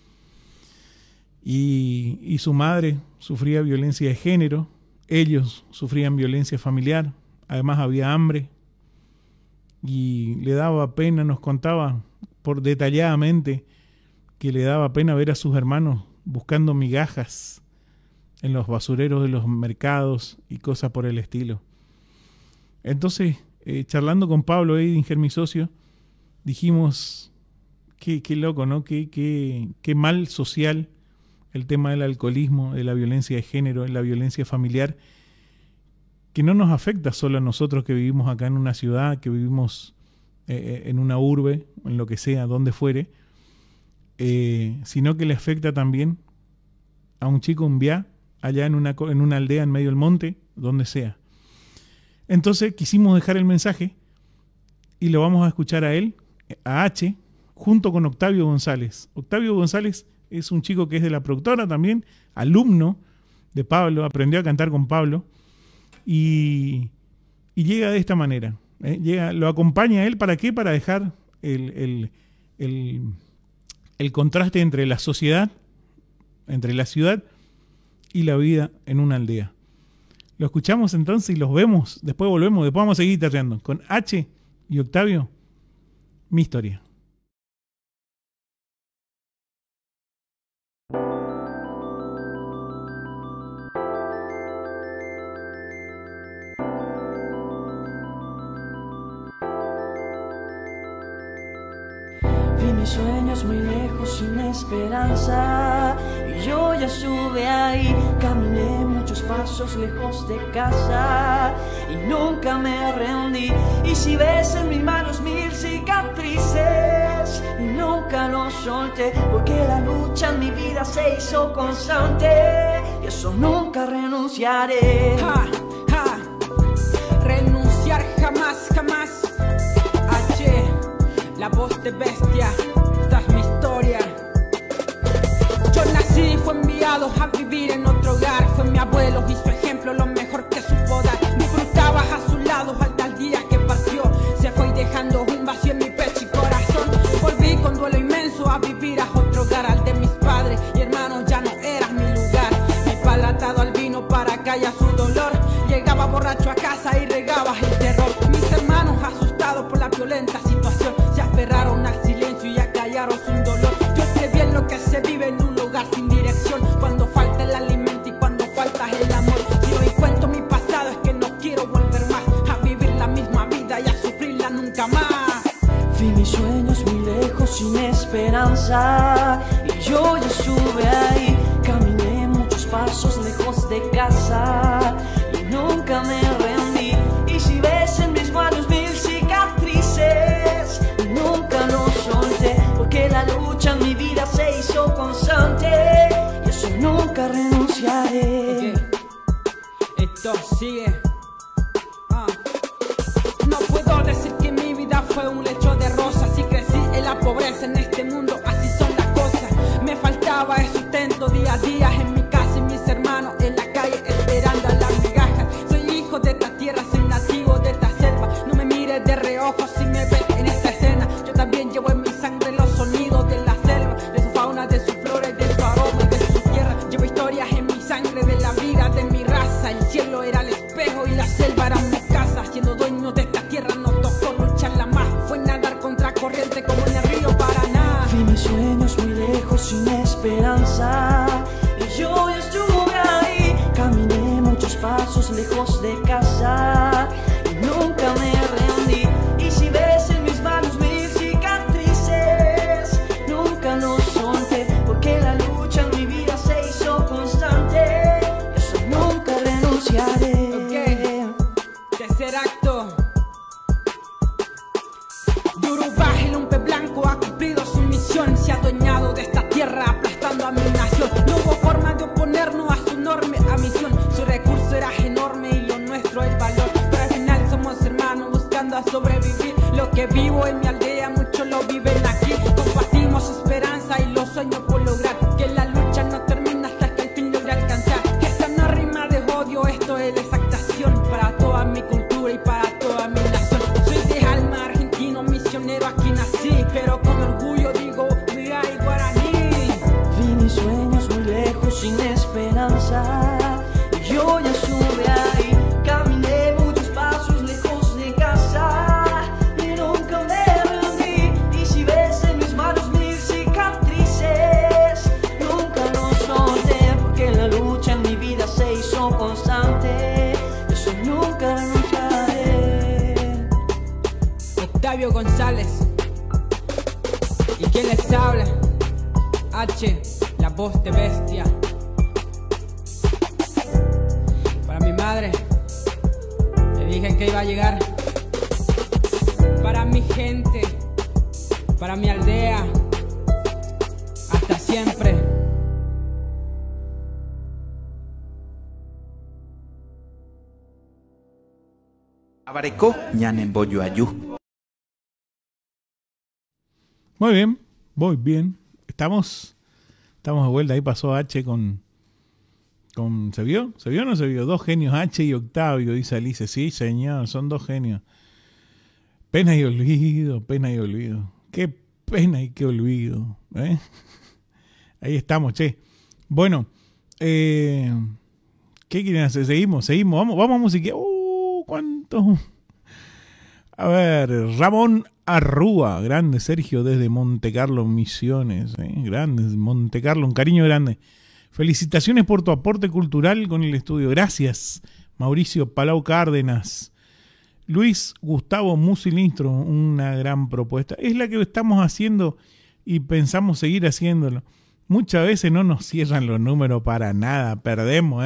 Y su madre sufría violencia de género, ellos sufrían violencia familiar, además había hambre, y le daba pena, nos contaba detalladamente que le daba pena ver a sus hermanos buscando migajas en los basureros de los mercados y cosas por el estilo. Entonces, charlando con Pablo Eidinger, mi socio, dijimos, qué loco, ¿no? Qué mal social el tema del alcoholismo, de la violencia de género, de la violencia familiar, que no nos afecta solo a nosotros que vivimos acá en una ciudad, que vivimos en una urbe, en lo que sea, donde fuere, sino que le afecta también a un chico, un viá, allá en una aldea en medio del monte, donde sea. Entonces quisimos dejar el mensaje y lo vamos a escuchar a él, a H, junto con Octavio González. Octavio González es un chico que es de la productora también, alumno de Pablo, aprendió a cantar con Pablo y llega de esta manera. Lo acompaña a él, ¿para qué? Para dejar el contraste entre la sociedad, entre la ciudad y la vida en una aldea. Lo escuchamos entonces y los vemos, después volvemos, después vamos a seguir guitarreando con H y Octavio, Mi Historia. Vi mis sueños muy lejos sin esperanza y yo ya estuve ahí. Caminé muchos pasos lejos de casa y nunca me rendí. Y si ves en mis manos 1000 cicatrices, nunca lo solté, porque la lucha en mi vida se hizo constante y eso nunca renunciaré. Renunciar jamás, jamás. H, la voz de bestia, esta es mi historia. Yo nací, fue enviado a vivir en otro hogar. Fue mi abuelo y su ejemplo lo mejor que supo dar. Disfrutaba a su lado hasta el día que partió. Se fue dejando un vacío en mi pecho y corazón. Volví con duelo inmenso a vivir a otro hogar, al de mis padres y hermanos. Ya no era mi lugar. Mi padre atado al vino para callar su dolor. Llegaba borracho a casa y regaba el terror. Mis hermanos asustados por la violenta situación se aferraron al silencio y acallaron su dolor. Yo sé bien lo que se vive en un lugar sin dirección, cuando falta el alimento y cuando falta el amor. Si hoy cuento mi pasado es que no quiero volver más a vivir la misma vida y a sufrirla nunca más. Vi mis sueños muy lejos sin esperanza y yo ya estuve ahí. Caminé muchos pasos lejos de casa y nunca me rendí. Y si ves en mis manos 1000 cicatrices, nunca lo solté, porque la lucha en mi vida se hizo constante y eso nunca renunciaré. Esto sigue. No puedo decir que mi vida fue un lecho de rosas y crecí en la pobreza en este mundo, así son las cosas. Me faltaba el sustento día a día en mi casa y mis hermanos en la calle esperando a las migajas. Soy hijo de esta tierra, soy nativo de esta selva. No me mires de reojo si me ves en esta escena. Yo también llevo en mi sangre los sonidos de la selva, de su fauna, de sus flores, de su aroma y de su tierra. Llevo historias en mi sangre de la vida de mi raza. El cielo era el espejo y la selva era mi casa. Siendo dueños de esta tierra nos tocó lucharla más. Fue nadar contra corriente como en el río Paraná. Vi mis sueños muy lejos sin esperanza y yo ya estuve ahí. Caminé muchos pasos lejos de casa y nunca me rendí. Y si ves en mis manos 1000 cicatrices, nunca lo solté, porque la lucha en mi vida se hizo constante y eso nunca renunciaré. Tercer acto. Yoruba, el hombre blanco, ha cumplido su misión. Se ha adueñado de esta tierra, aplastando a mi nación. No hubo forma de oponernos a su enorme misión. Su recurso era enorme y lo nuestro el valor. Pero al final somos hermanos buscando a sobrevivir. Lo que vivo en mi aldea, muchos lo viven aquí. Compartimos esperanza y los sueños por lograr que la lucha no termina hasta que el fin logre alcanzar. Que esta no rima de odio, esto es la exactación para toda mi cultura y para toda mi nación. Soy de alma argentino, misionero, aquí nací, pero con orgullo digo, mira y guaraní. Vi mis sueños muy lejos sin esperanza y yo ya estuve ahí. Caminé muchos pasos lejos de casa y nunca me rendí. Y si ves en mis manos 1000 cicatrices, nunca lo solté, porque la lucha en mi vida se hizo constante, eso nunca renunciaré. Octavio González. ¿Y quién les habla? H, la voz de bestia. Para mi madre, le dije que iba a llegar. Para mi gente, para mi aldea, Aparecó ñanen boyo ayú. Muy bien, voy bien. Estamos de vuelta. Ahí pasó H con ¿se vio? ¿Se vio o no se vio? Dos genios, H y Octavio, dice Alice. Sí, señor, son dos genios. Pena y olvido, pena y olvido. Qué pena y qué olvido. Ahí estamos, che. Bueno, ¿qué quieren hacer? Seguimos. Vamos a musiquear. ¿Cuánto? A ver, Ramón Arrúa, grande Sergio desde Montecarlo, Misiones. Grande, Montecarlo, un cariño grande. Felicitaciones por tu aporte cultural con el estudio. Gracias, Mauricio Palau Cárdenas. Luis Gustavo Musilistro, una gran propuesta. Es la que estamos haciendo y pensamos seguir haciéndolo. Muchas veces no nos cierran los números para nada, perdemos,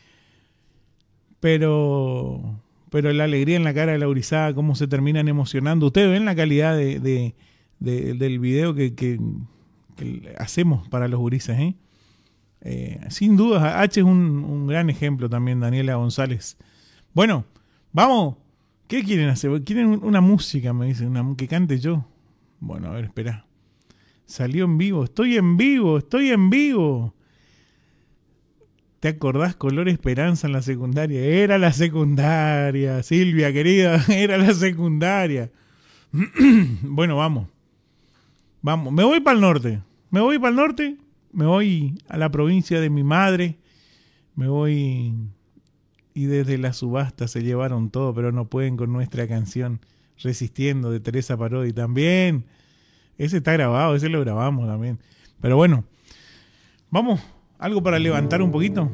Pero la alegría en la cara de la gurizada, cómo se terminan emocionando. Ustedes ven la calidad del video que hacemos para los gurises, sin duda, H es un gran ejemplo también, Daniela González. Bueno, vamos. ¿Qué quieren hacer? ¿Quieren una música? Me dicen, que cante yo. Bueno, a ver, espera. Salió en vivo. Estoy en vivo. ¿Te acordás? Color Esperanza en la secundaria. Era la secundaria, Silvia, querida. Era la secundaria. Bueno, vamos. Me voy para el norte. Me voy a la provincia de mi madre. Me voy... Y desde la subasta se llevaron todo, pero no pueden con nuestra canción Resistiendo de Teresa Parodi también. Ese está grabado, ese lo grabamos también. Pero bueno, vamos, algo para levantar un poquito.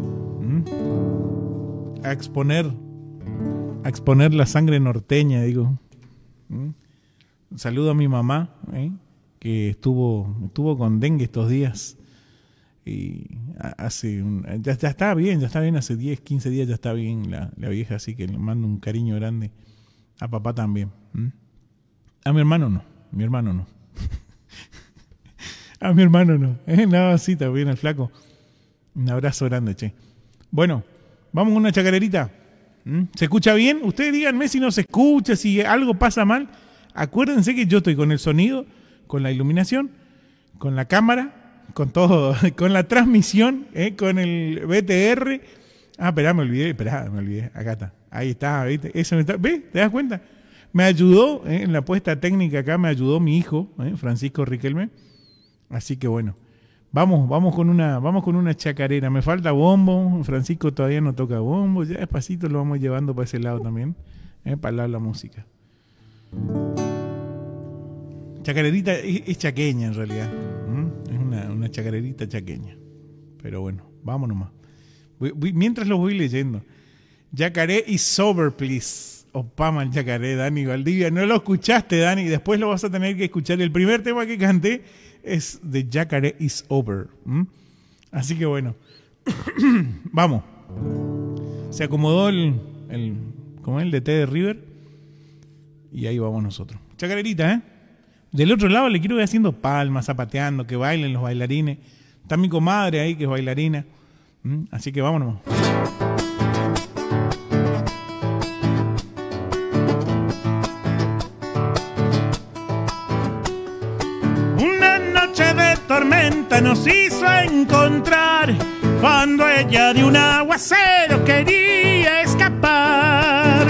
A exponer la sangre norteña, digo. Un saludo a mi mamá, que estuvo con dengue estos días. Y ya está bien, hace 10, 15 días ya está bien la vieja, así que le mando un cariño grande a papá también. A mi hermano no. A mi hermano no. No, sí, está bien el flaco. Un abrazo grande, che. Bueno, vamos con una chacarerita. ¿Se escucha bien? Ustedes díganme si no se escucha, si algo pasa mal. Acuérdense que yo estoy con el sonido, con la iluminación, con la cámara, con todo, con la transmisión, con el BTR. Esperá, me olvidé. Acá está. Ahí está, ¿viste? Eso me está, ¿ves? ¿Te das cuenta? Me ayudó, en la puesta técnica acá, me ayudó mi hijo, Francisco Riquelme. Así que bueno, vamos con una chacarera. Me falta bombo. Francisco todavía no toca bombo. Ya despacito lo vamos llevando para ese lado también, para el lado de la música. Chacarerita es chaqueña en realidad. Es una chacarerita chaqueña. Pero bueno, vamos nomás. Mientras lo voy leyendo. Yacaré is sober, please. Opama el yacaré, Dani Valdivia. No lo escuchaste, Dani. Después lo vas a tener que escuchar. El primer tema que canté es de Yacaré is over. Así que bueno. Vamos. Se acomodó el DT de River. Y ahí vamos nosotros. Chacarerita, Del otro lado le quiero ir haciendo palmas, zapateando, que bailen los bailarines. Está mi comadre ahí que es bailarina. Así que vámonos. Una noche de tormenta nos hizo encontrar cuando ella de un aguacero quería escapar.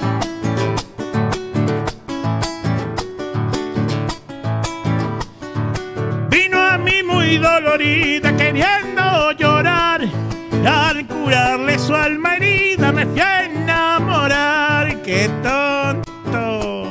Muy dolorida, queriendo llorar. Al curarle su alma herida me fui a enamorar. ¡Qué tonto!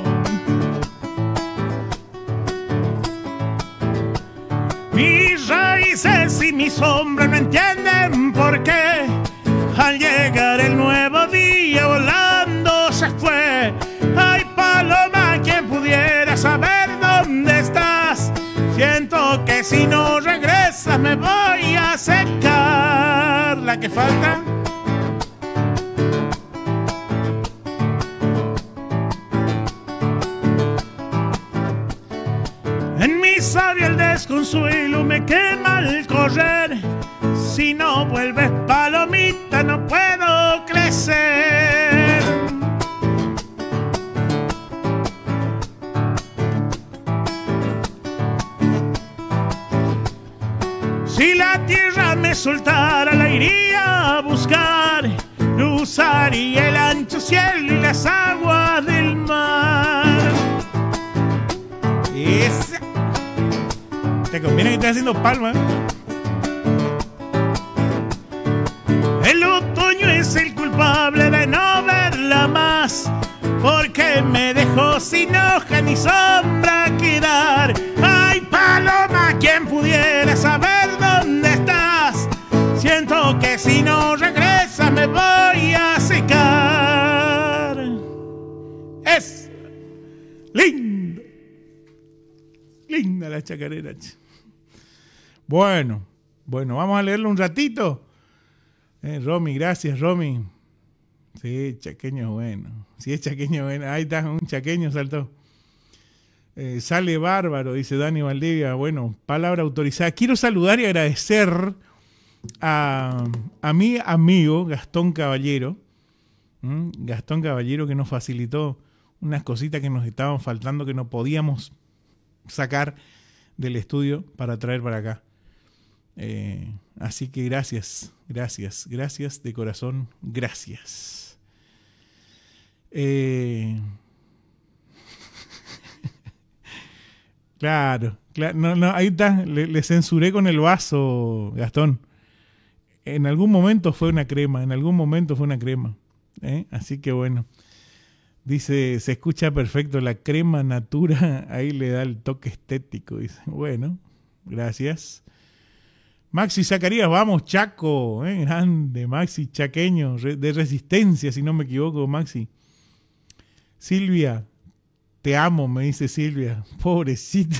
Mis raíces y mi sombra no entienden por qué. Al llegar el nuevo día volando se fue. Ay, paloma, quien pudiera saber dónde estás. Siento que si no regresas me voy a secar. ¿La que falta? En mi sabio el desconsuelo me quema al correr. Si no vuelves palomita no puedo crecer. Si la tierra me soltara, la iría a buscar. Cruzaría el ancho cielo y las aguas del mar. Esa. Te conviene que estés haciendo palmas. El otoño es el culpable de no verla más, porque me dejó sin hoja ni sombra quedar. Ay, paloma, ¿quién pudiera saber dónde estás? Siento que si no regresas me voy a secar. Es lindo. Linda la chacarera. Bueno, vamos a leerlo un ratito. Romy, gracias, Romy. Sí, chaqueño es bueno. Sí, es chaqueño bueno. Ahí está, un chaqueño saltó. Sale bárbaro, dice Dani Valdivia. Bueno, palabra autorizada. Quiero saludar y agradecer a mi amigo Gastón Caballero. Gastón Caballero, que nos facilitó unas cositas que nos estaban faltando, que no podíamos sacar del estudio para traer para acá. Así que gracias de corazón, gracias. Claro, no, ahí está, le censuré con el vaso, Gastón. En algún momento fue una crema, así que bueno. Dice, se escucha perfecto, la crema natura, ahí le da el toque estético. Dice, bueno, gracias. Maxi Zacarías, vamos, Chaco, grande, Maxi, chaqueño, de Resistencia, si no me equivoco, Maxi. Silvia, te amo, me dice Silvia, pobrecita.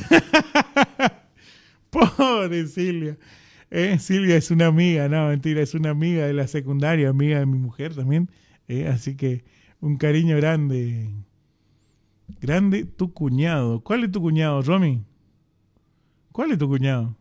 Pobre Silvia. Silvia es una amiga, no, mentira, es una amiga de la secundaria, amiga de mi mujer también, así que un cariño grande. Grande tu cuñado. ¿Cuál es tu cuñado, Romy? ¿Cuál es tu cuñado?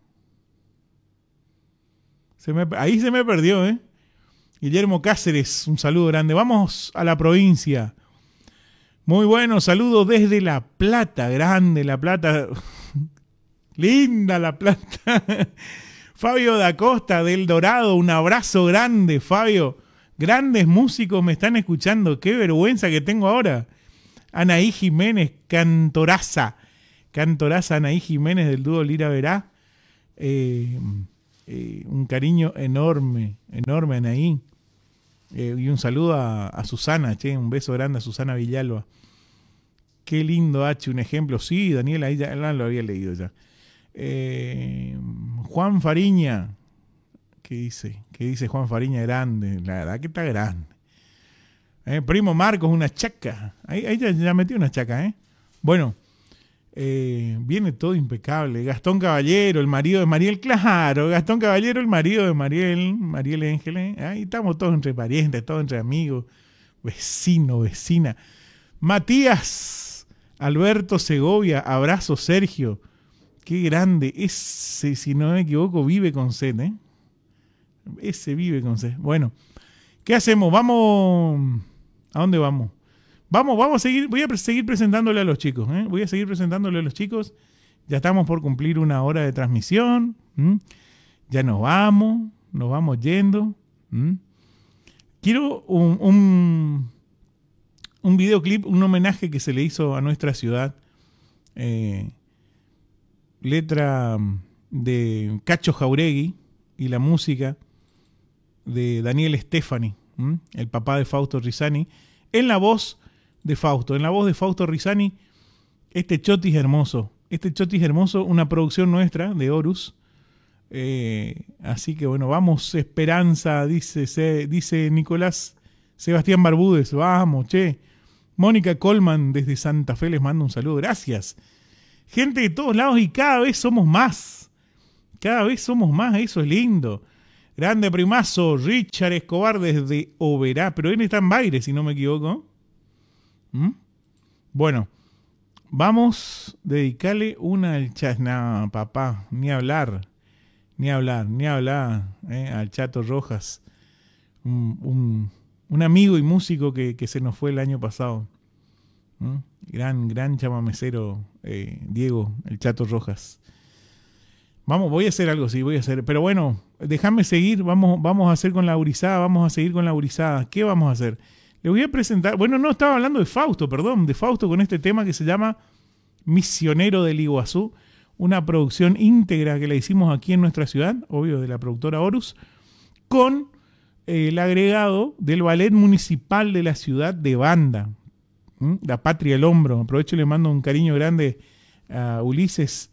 Ahí se me perdió, Guillermo Cáceres, un saludo grande. Vamos a la provincia. Muy bueno, saludos desde La Plata, grande La Plata. Linda La Plata. Fabio da Costa del Dorado, un abrazo grande, Fabio. Grandes músicos me están escuchando, qué vergüenza que tengo ahora. Anaí Jiménez, cantoraza Anaí Jiménez del dúo Lira Verá. Un cariño enorme, Anaí. Y un saludo a Susana, un beso grande a Susana Villalba. Qué lindo, H, un ejemplo. Sí, Daniel, ahí ya lo había leído ya. Juan Fariña. ¿Qué dice Juan Fariña? Grande, la verdad que está grande. Primo Marcos, una chaca. Ahí ya metió una chaca, Bueno. Viene todo impecable. Gastón Caballero, el marido de Mariel, claro. Gastón Caballero, el marido de Mariel Ángeles. Ahí estamos todos entre parientes, todos entre amigos, vecino, vecina. Matías Alberto Segovia, abrazo Sergio. Qué grande. Ese, si no me equivoco, vive con sed, Ese vive con sed. Bueno, ¿qué hacemos? Vamos. ¿A dónde vamos? Vamos a seguir, voy a seguir presentándole a los chicos, Voy a seguir presentándole a los chicos. Ya estamos por cumplir 1 hora de transmisión. Ya nos vamos yendo. Quiero un videoclip, un homenaje que se le hizo a nuestra ciudad. Letra de Cacho Jauregui y la música de Daniel Stefani, el papá de Fausto Risani, en la voz de Fausto Risani. Este chotis hermoso, una producción nuestra de Horus. Así que bueno, vamos, Esperanza, dice Nicolás Sebastián Barbúdez, vamos, che. Mónica Colman desde Santa Fe les mando un saludo, gracias. Gente de todos lados y cada vez somos más, eso es lindo. Grande primazo, Richard Escobar desde Oberá, pero él está en Baire, si no me equivoco. Bueno, vamos a dedicarle una al chat. No, papá, ni hablar al Chato Rojas, un amigo y músico que se nos fue el año pasado. Gran chamamecero, Diego, el Chato Rojas. Voy a hacer algo, sí, voy a hacer. Pero bueno, déjame seguir. Vamos a hacer con la gurizada, vamos a seguir con la gurizada. ¿Qué vamos a hacer? Le voy a presentar. Bueno, no, estaba hablando de Fausto, perdón, de Fausto con este tema que se llama Misionero del Iguazú. Una producción íntegra que la hicimos aquí en nuestra ciudad, obvio, de la productora Horus, con el agregado del Ballet Municipal de la ciudad de Banda. La Patria del Hombro. Aprovecho y le mando un cariño grande a Ulises.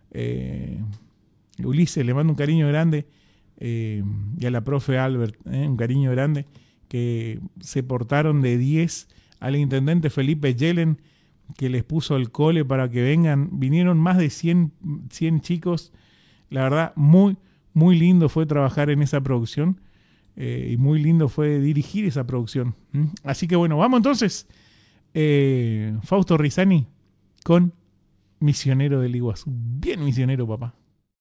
Ulises, le mando un cariño grande y a la profe Albert, un cariño grande, que se portaron de 10 al intendente Felipe Yellen, que les puso el cole para que vengan. Vinieron más de 100 chicos. La verdad, muy, muy lindo fue trabajar en esa producción y muy lindo fue dirigir esa producción. Así que bueno, vamos entonces. Fausto Rizani con Misionero del Iguazú. Bien misionero, papá.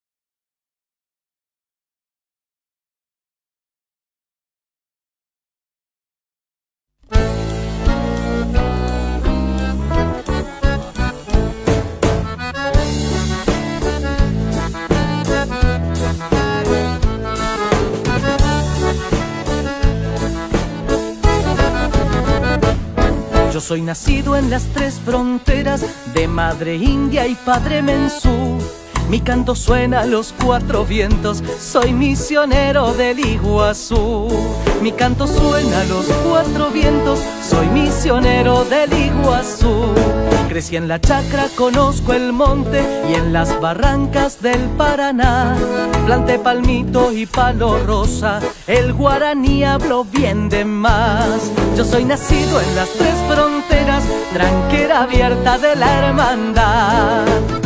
Yo soy nacido en las tres fronteras, de madre india y padre mensú. Mi canto suena a los cuatro vientos, soy misionero del Iguazú. Mi canto suena a los cuatro vientos, soy misionero del Iguazú. Crecí en la chacra, conozco el monte y en las barrancas del Paraná. Planté palmito y palo rosa, el guaraní hablo bien de más. Yo soy nacido en las tres fronteras, tranquera abierta de la hermandad.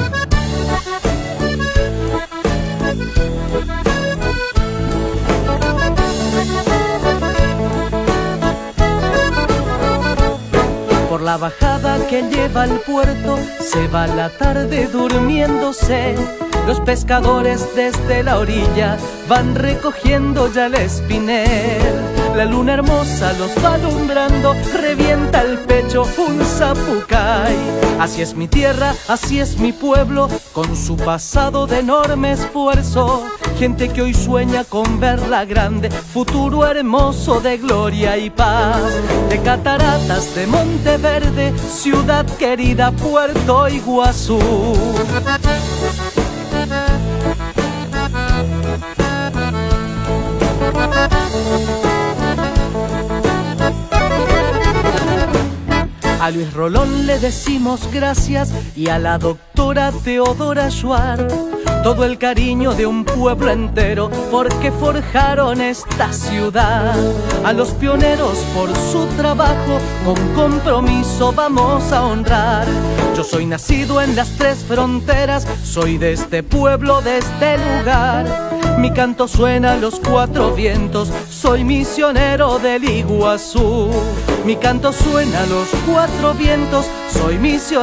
Por la bajada que lleva al puerto se va la tarde durmiéndose. Los pescadores desde la orilla van recogiendo ya el espinel. La luna hermosa los va alumbrando, revienta el pecho un zapucay. Así es mi tierra, así es mi pueblo, con su pasado de enorme esfuerzo. Gente que hoy sueña con verla grande, futuro hermoso de gloria y paz. De cataratas de Monteverde, ciudad querida, Puerto Iguazú. A Luis Rolón le decimos gracias y a la doctora Teodora Schwartz. Todo el cariño de un pueblo entero porque forjaron esta ciudad. A los pioneros por su trabajo con compromiso vamos a honrar. Yo soy nacido en las tres fronteras, soy de este pueblo, de este lugar. Mi canto suena a los cuatro vientos, soy misionero del Iguazú. Mi canto suena a los cuatro vientos, soy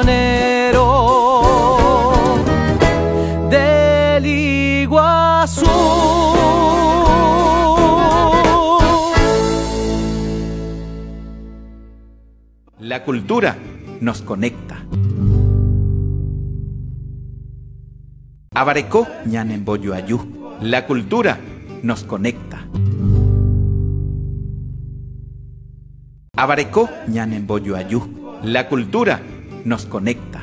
misionero del Iguazú. La cultura nos conecta. Abarecó ñanen boyoayú. La cultura nos conecta. Abarecó ñanen boyoayú. La cultura nos conecta.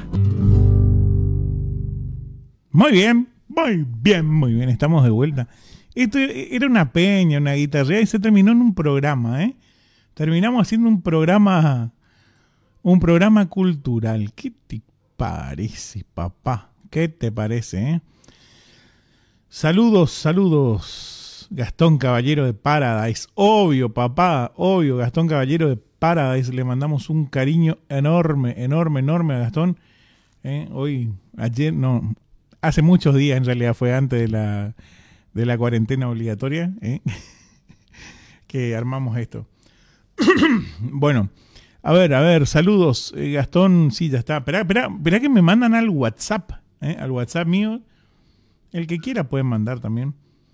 Muy bien, muy bien, muy bien. Estamos de vuelta. Esto era una peña, una guitarra y se terminó en un programa, ¿eh? Terminamos haciendo un programa cultural. ¿Qué te parece, papá? ¿Qué te parece, eh? Saludos, saludos. Gastón Caballero de Paradise. Obvio, papá, obvio. Gastón Caballero de Paradise. Le mandamos un cariño enorme, enorme, enorme a Gastón. Ayer, no, hace muchos días en realidad, fue antes de la cuarentena obligatoria, que armamos esto. Bueno, a ver, saludos. Gastón, sí, ya está. Esperá que me mandan al WhatsApp, al WhatsApp mío. El que quiera puede mandar también.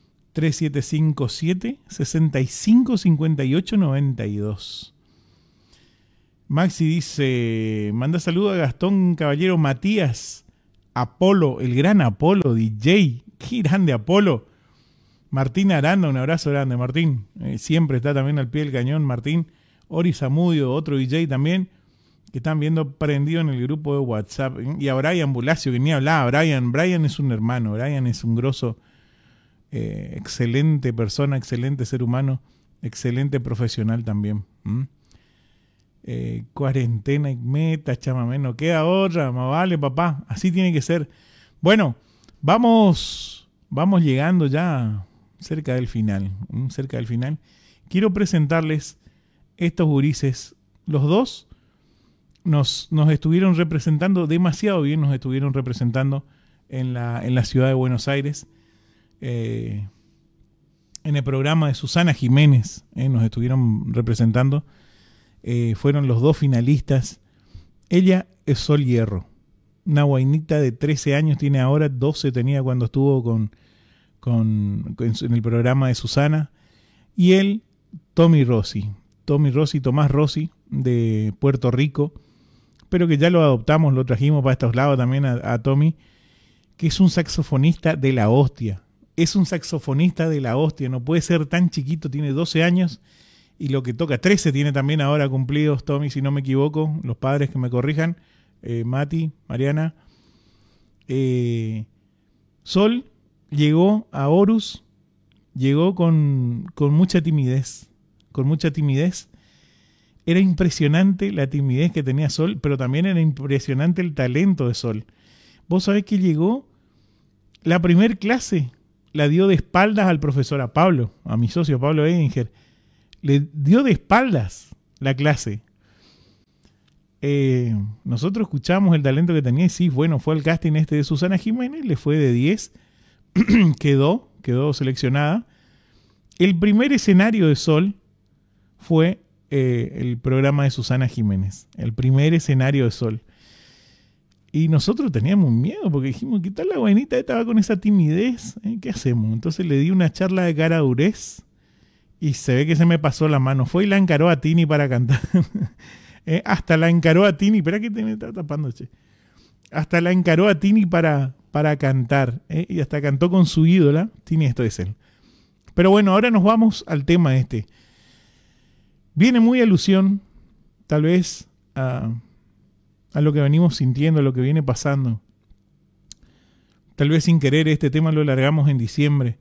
3757-655892. Maxi dice, manda saludo a Gastón Caballero Matías Apolo, el gran Apolo DJ, Qué grande Apolo. Martín Aranda, un abrazo grande, Martín. Siempre está también al pie del cañón, Martín. Ori Zamudio, otro DJ también, que están viendo prendido en el grupo de WhatsApp. Y a Brian Bulacio, que ni hablaba. Brian es un hermano, Brian es un grosso, excelente persona, excelente ser humano, excelente profesional también. Cuarentena y meta, chamamé, no queda otra, más vale, papá, así tiene que ser. Bueno, vamos llegando ya cerca del final. Quiero presentarles estos gurises. Los dos nos estuvieron representando demasiado bien, nos estuvieron representando en la ciudad de Buenos Aires, en el programa de Susana Jiménez, nos estuvieron representando. Fueron los dos finalistas. Ella es Sol Hierro, una guainita de 13 años, tiene ahora 12, tenía cuando estuvo en el programa de Susana. Y él, Tomás Rossi, de Puerto Rico, pero que ya lo adoptamos, lo trajimos para estos lados también a Tommy, que es un saxofonista de la hostia. No puede ser tan chiquito, tiene 12 años y lo que toca, 13 tiene también ahora cumplidos, Tommy, si no me equivoco, los padres que me corrijan, Mati, Mariana. Sol llegó a Horus, llegó con mucha timidez, Era impresionante la timidez que tenía Sol, pero también era impresionante el talento de Sol. Vos sabés que llegó, la primer clase la dio de espaldas al profesor, a Pablo, a mi socio Pablo Edinger. Le dio de espaldas la clase. Nosotros escuchamos el talento que tenía y sí, bueno, fue al casting de Susana Jiménez, le fue de 10, quedó seleccionada. El primer escenario de Sol fue el programa de Susana Jiménez, el primer escenario de Sol. Y nosotros teníamos miedo porque dijimos, ¿qué tal la buenita estaba con esa timidez? ¿Qué hacemos? Entonces le di una charla de cara durez y se ve que se me pasó la mano. Fue y la encaró a Tini para cantar. Hasta la encaró a Tini. Espera que te me está tapando, che. Hasta la encaró a Tini para cantar. Y hasta cantó con su ídola. Tini, esto es él. Pero bueno, ahora nos vamos al tema este. Viene muy alusión, tal vez, a lo que venimos sintiendo, a lo que viene pasando. Tal vez sin querer, este tema lo largamos en diciembre.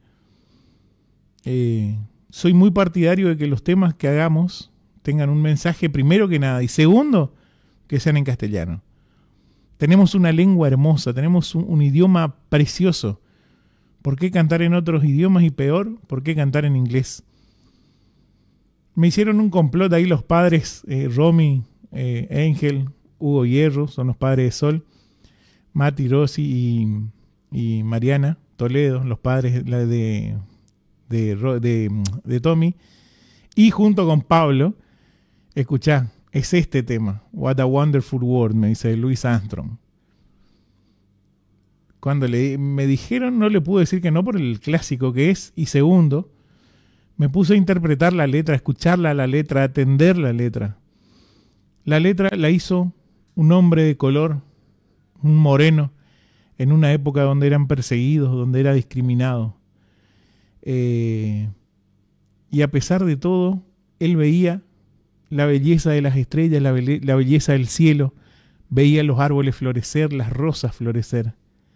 Soy muy partidario de que los temas que hagamos tengan un mensaje, primero que nada, y segundo, que sean en castellano. Tenemos una lengua hermosa, tenemos un idioma precioso. ¿Por qué cantar en otros idiomas y peor? ¿Por qué cantar en inglés? Me hicieron un complot ahí los padres, Romy, Ángel, Hugo Hierro, son los padres de Sol, Mati Rossi y Mariana Toledo, los padres de Tommy. Y junto con Pablo, escuchá, es este tema, What a Wonderful World, me dice Louis Armstrong. Cuando me dijeron, no le pude decir que no por el clásico que es, y segundo, me puse a interpretar la letra, a escucharla la letra, a atender la letra. La letra la hizo un hombre de color, un moreno, en una época donde eran perseguidos, donde era discriminado. Y a pesar de todo, él veía la belleza de las estrellas, la belleza del cielo, veía los árboles florecer, las rosas florecer.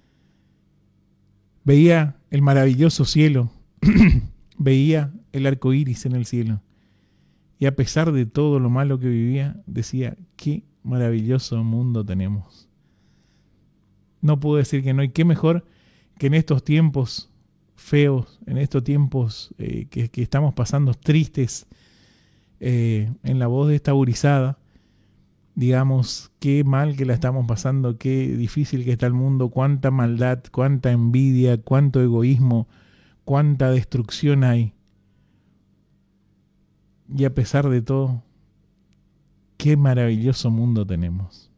Veía el maravilloso cielo, veía el arco iris en el cielo. Y a pesar de todo lo malo que vivía, decía, qué maravilloso mundo tenemos. No puedo decir que no, y qué mejor que en estos tiempos feos, en estos tiempos que estamos pasando tristes, en la voz de esta gurizada, digamos, qué mal que la estamos pasando, qué difícil que está el mundo, cuánta maldad, cuánta envidia, cuánto egoísmo, cuánta destrucción hay. Y a pesar de todo, qué maravilloso mundo tenemos.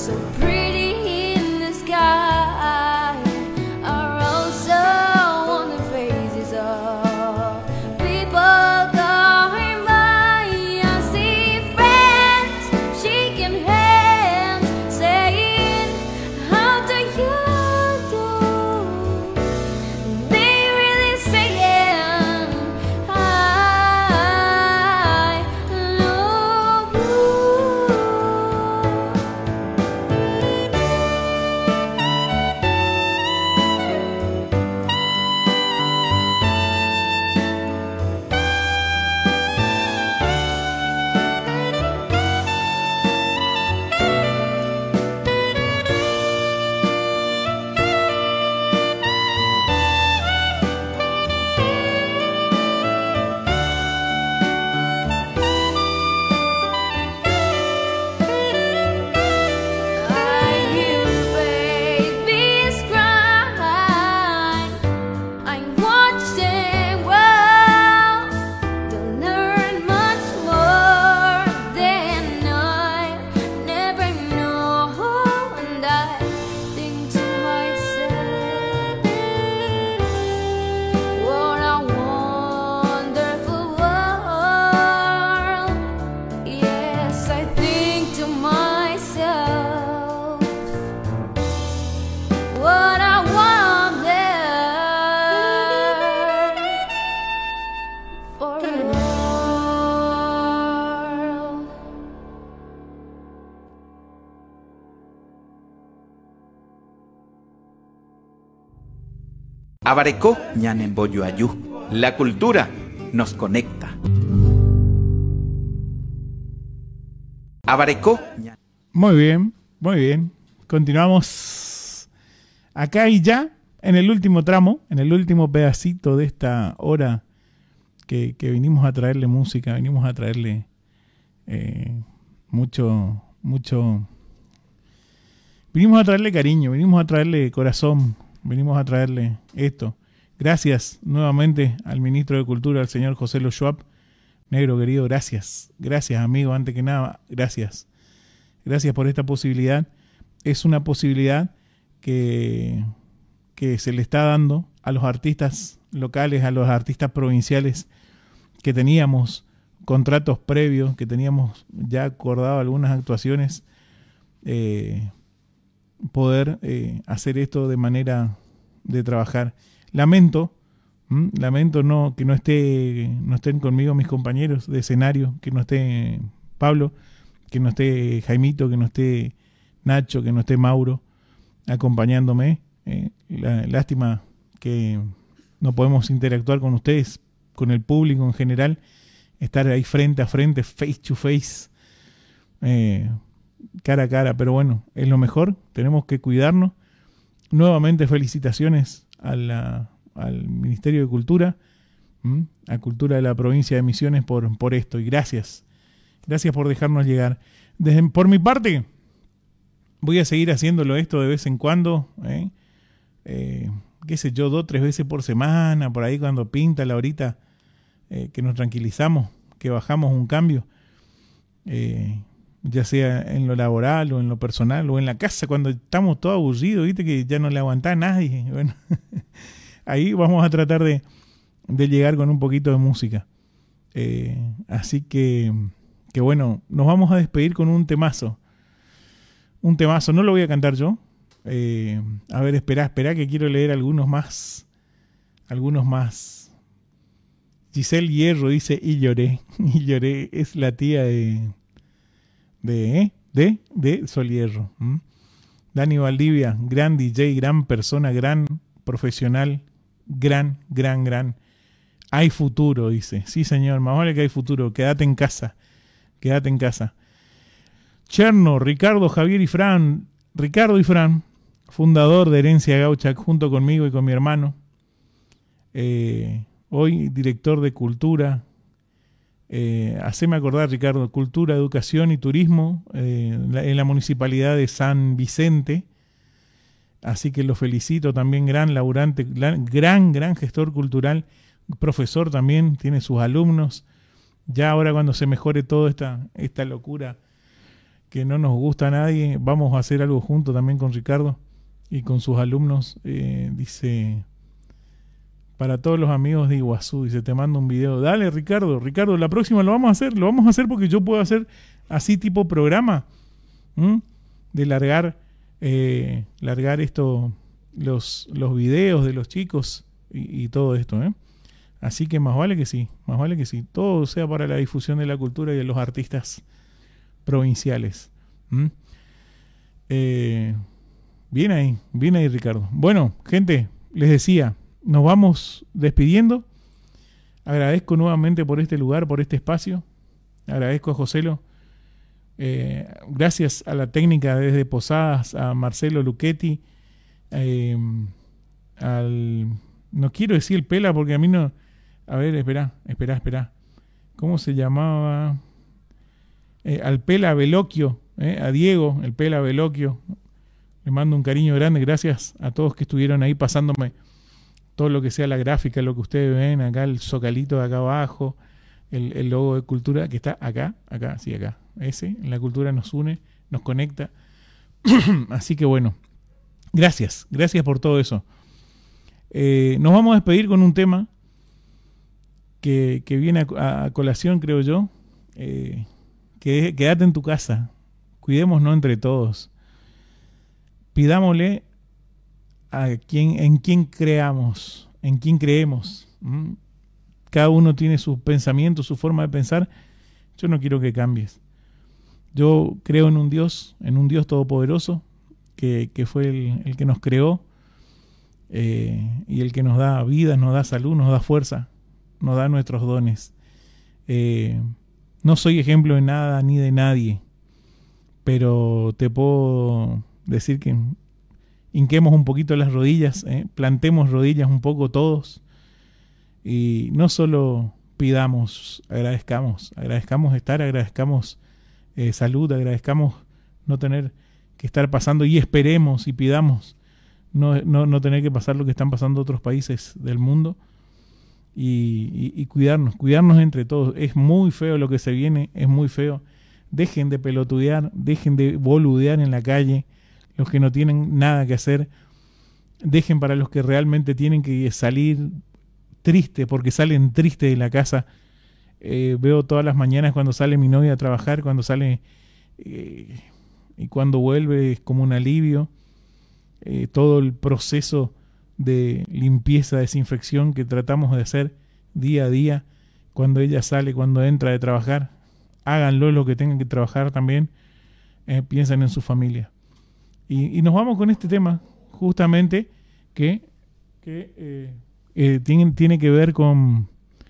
so pretty in the sky are also on the faces of people going by. I see friends shaking hands, saying, how do you do? They really saying, I love you. I hear babies cry, I watch them grow. They learn much more than I never know, and I think to myself, what a wonderful world. Yes, I think to myself, what a wonderful world. Abarecó ñanen boyo ayú. La cultura nos conecta. Abarecó ñanen. Muy bien, muy bien. Continuamos acá y ya en el último tramo, en el último pedacito de esta hora que vinimos a traerle música, venimos a traerle mucho, vinimos a traerle cariño, vinimos a traerle corazón, venimos a traerle esto. Gracias nuevamente al ministro de Cultura, al señor José Lo Schwab. Negro querido, gracias. Gracias, amigo. Antes que nada, gracias. Gracias por esta posibilidad. Es una posibilidad que se le está dando a los artistas locales, a los artistas provinciales que teníamos contratos previos, que teníamos ya acordado algunas actuaciones, poder hacer esto de manera de trabajar. Lamento que no estén conmigo mis compañeros de escenario, que no esté Pablo, que no esté Jaimito, que no esté Nacho, que no esté Mauro acompañándome. Lástima que no podemos interactuar con ustedes, con el público en general, estar ahí frente a frente, face to face, cara a cara, pero bueno, es lo mejor, tenemos que cuidarnos. Nuevamente felicitaciones al Ministerio de Cultura, a Cultura de la provincia de Misiones por esto, y gracias por dejarnos llegar. Por mi parte, voy a seguir haciéndolo esto de vez en cuando, qué sé yo, 2 o 3 veces por semana, por ahí cuando pinta la horita, que nos tranquilizamos, que bajamos un cambio, ya sea en lo laboral o en lo personal o en la casa, cuando estamos todos aburridos, viste que ya no le aguanta a nadie. Bueno, ahí vamos a tratar de llegar con un poquito de música. Así que bueno, nos vamos a despedir con un temazo. Un temazo, no lo voy a cantar yo. A ver, espera que quiero leer algunos más. Giselle Hierro dice, y lloré, es la tía de Sol Hierro. Dani Valdivia, gran DJ, gran persona, gran profesional, gran. Hay futuro, dice. Sí, señor, más vale que hay futuro. Quédate en casa. Cherno, Ricardo, Javier y Fran. Ricardo y Fran, fundador de Herencia Gaucha, junto conmigo y con mi hermano. Hoy director de Cultura. Haceme acordar, Ricardo, Cultura, Educación y Turismo en la Municipalidad de San Vicente. Así que lo felicito, también gran laburante, gran gestor cultural, profesor también, tiene sus alumnos. Ya ahora cuando se mejore toda esta locura que no nos gusta a nadie. Vamos a hacer algo junto también con Ricardo y con sus alumnos. Dice, para todos los amigos de Iguazú, dice, te mando un video. Dale, Ricardo, la próxima lo vamos a hacer porque yo puedo hacer así tipo programa, de largar esto, los videos de los chicos y todo esto, Así que más vale que sí, todo sea para la difusión de la cultura y de los artistas provinciales. Bien ahí, Ricardo. Bueno, gente, les decía, nos vamos despidiendo. Agradezco nuevamente por este lugar, por este espacio. Agradezco a Joselo. Gracias a la técnica desde Posadas, a Marcelo Luchetti, no quiero decir el Pela porque a mí no... A ver, espera. ¿Cómo se llamaba? Al Pela Veloquio, a Diego, el Pela Veloquio. Le mando un cariño grande. Gracias a todos que estuvieron ahí pasándome todo lo que sea la gráfica, lo que ustedes ven acá, el zocalito de acá abajo, el logo de Cultura que está acá. Ese, la Cultura nos une, nos conecta. Así que bueno, gracias por todo eso. Nos vamos a despedir con un tema que viene a colación, creo yo, que quédate en tu casa, cuidémonos entre todos, pidámosle en quien creamos, en quien creemos. Cada uno tiene sus pensamientos, su forma de pensar. Yo no quiero que cambies. Yo creo en un Dios todopoderoso, que fue el que nos creó, y el que nos da vida, nos da salud, nos da fuerza, nos da nuestros dones. No soy ejemplo de nada ni de nadie, pero te puedo decir que hinquemos un poquito las rodillas, plantemos rodillas un poco todos, y no solo pidamos, agradezcamos estar, agradezcamos salud, agradezcamos no tener que estar pasando, y esperemos y pidamos no tener que pasar lo que están pasando otros países del mundo, y cuidarnos entre todos. Es muy feo lo que se viene, es muy feo. Dejen de pelotudear, dejen de boludear en la calle, los que no tienen nada que hacer. Dejen para los que realmente tienen que salir tristes, porque salen tristes de la casa. Veo todas las mañanas cuando sale mi novia a trabajar, cuando sale y cuando vuelve es como un alivio. Todo el proceso de limpieza, desinfección que tratamos de hacer día a día, cuando ella sale, cuando entra de trabajar, háganlo lo que tengan que trabajar también, piensen en su familia. Y nos vamos con este tema, justamente, que tiene que ver con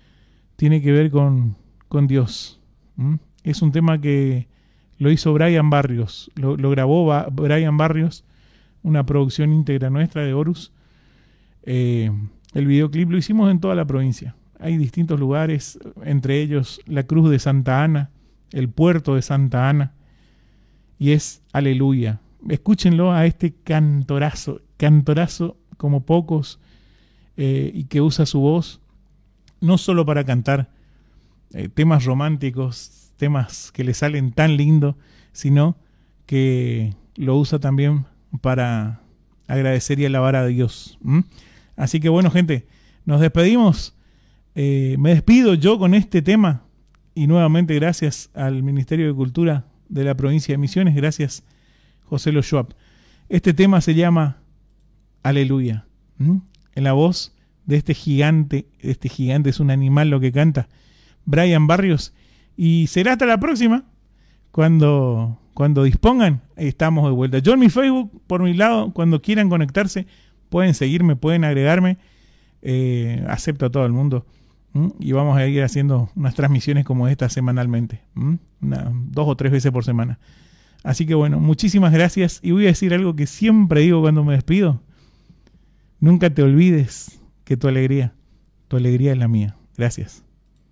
Dios. Es un tema que lo hizo Brian Barrios, lo grabó Brian Barrios, una producción íntegra nuestra de Horus. El videoclip lo hicimos en toda la provincia. Hay distintos lugares, entre ellos la Cruz de Santa Ana, el puerto de Santa Ana, y es Aleluya. Escúchenlo a este cantorazo como pocos, y que usa su voz no solo para cantar temas románticos, temas que le salen tan lindos, sino que lo usa también para agradecer y alabar a Dios. Así que bueno, gente, nos despedimos. Me despido yo con este tema, y nuevamente gracias al Ministerio de Cultura de la provincia de Misiones. Gracias, José Lo Schwab. Este tema se llama Aleluya, en la voz de este gigante es un animal lo que canta, Brian Barrios. Y será hasta la próxima, cuando dispongan, estamos de vuelta. Yo en mi Facebook, por mi lado, cuando quieran conectarse, pueden seguirme, pueden agregarme. Acepto a todo el mundo. Y vamos a ir haciendo unas transmisiones como esta semanalmente, 2 o 3 veces por semana. Así que bueno, muchísimas gracias. Y voy a decir algo que siempre digo cuando me despido: nunca te olvides que tu alegría es la mía. Gracias.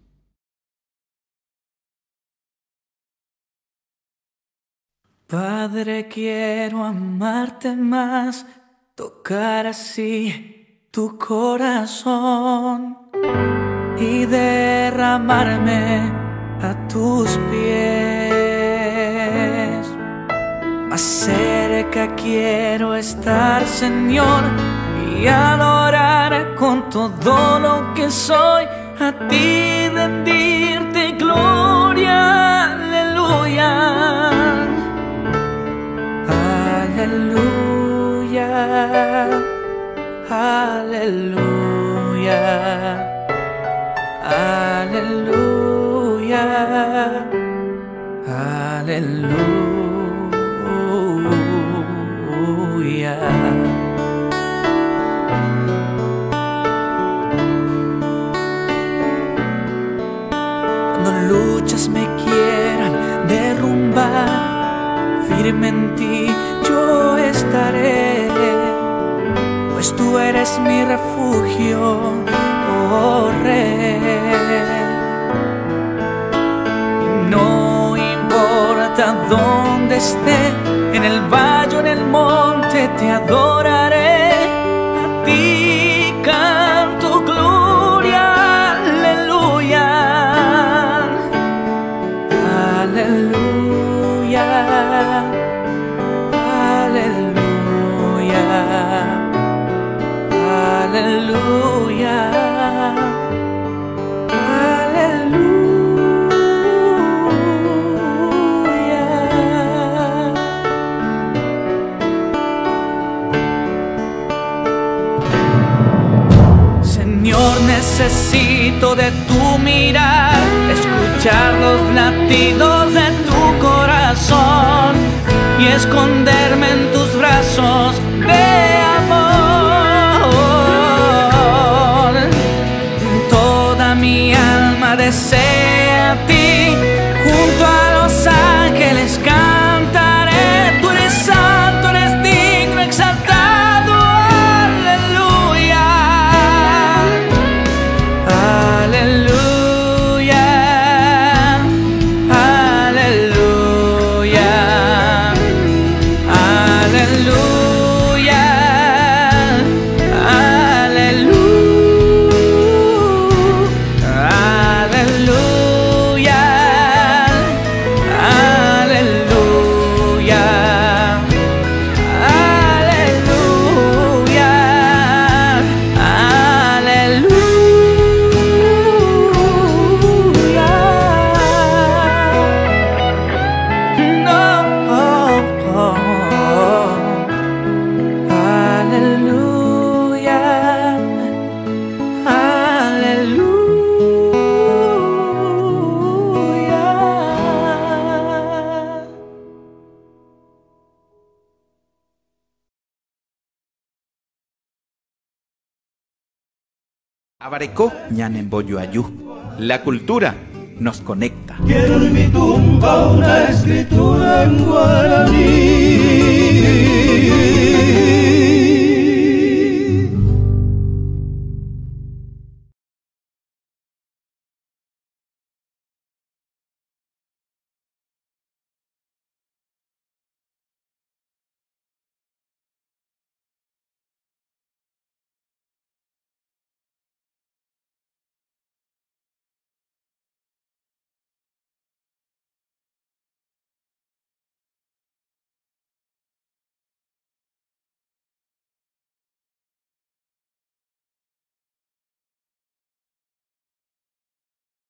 Padre, quiero amarte más, tocar así tu corazón y derramarme a tus pies. Más cerca quiero estar, Señor, y adorar con todo lo que soy, a ti rendirte gloria, aleluya, aleluya, aleluya, aleluya, aleluya. Cuando luchas me quieran derrumbar, firme en ti yo estaré, pues tú eres mi refugio, oh Rey. No importa dónde esté, en el valle o en el monte te adoraré, a ti canto gloria, aleluya, aleluya, aleluya, aleluya, Señor, necesito de tu mirar, escuchar los latidos de tu corazón y esconderme en tus brazos de amor. Toda mi alma desea a ti, junto a los ángeles cantaré, tú eres santo, eres digno, exaltado, aleluya, aleluya, aleluya, aleluya, aleluya, aleluya, aleluya, aleluya. No, aleluya, aleluya. Abarecó ñanen boyo ayú. La cultura nos conecta. Quiero en mi tumba una escritura en guaraní.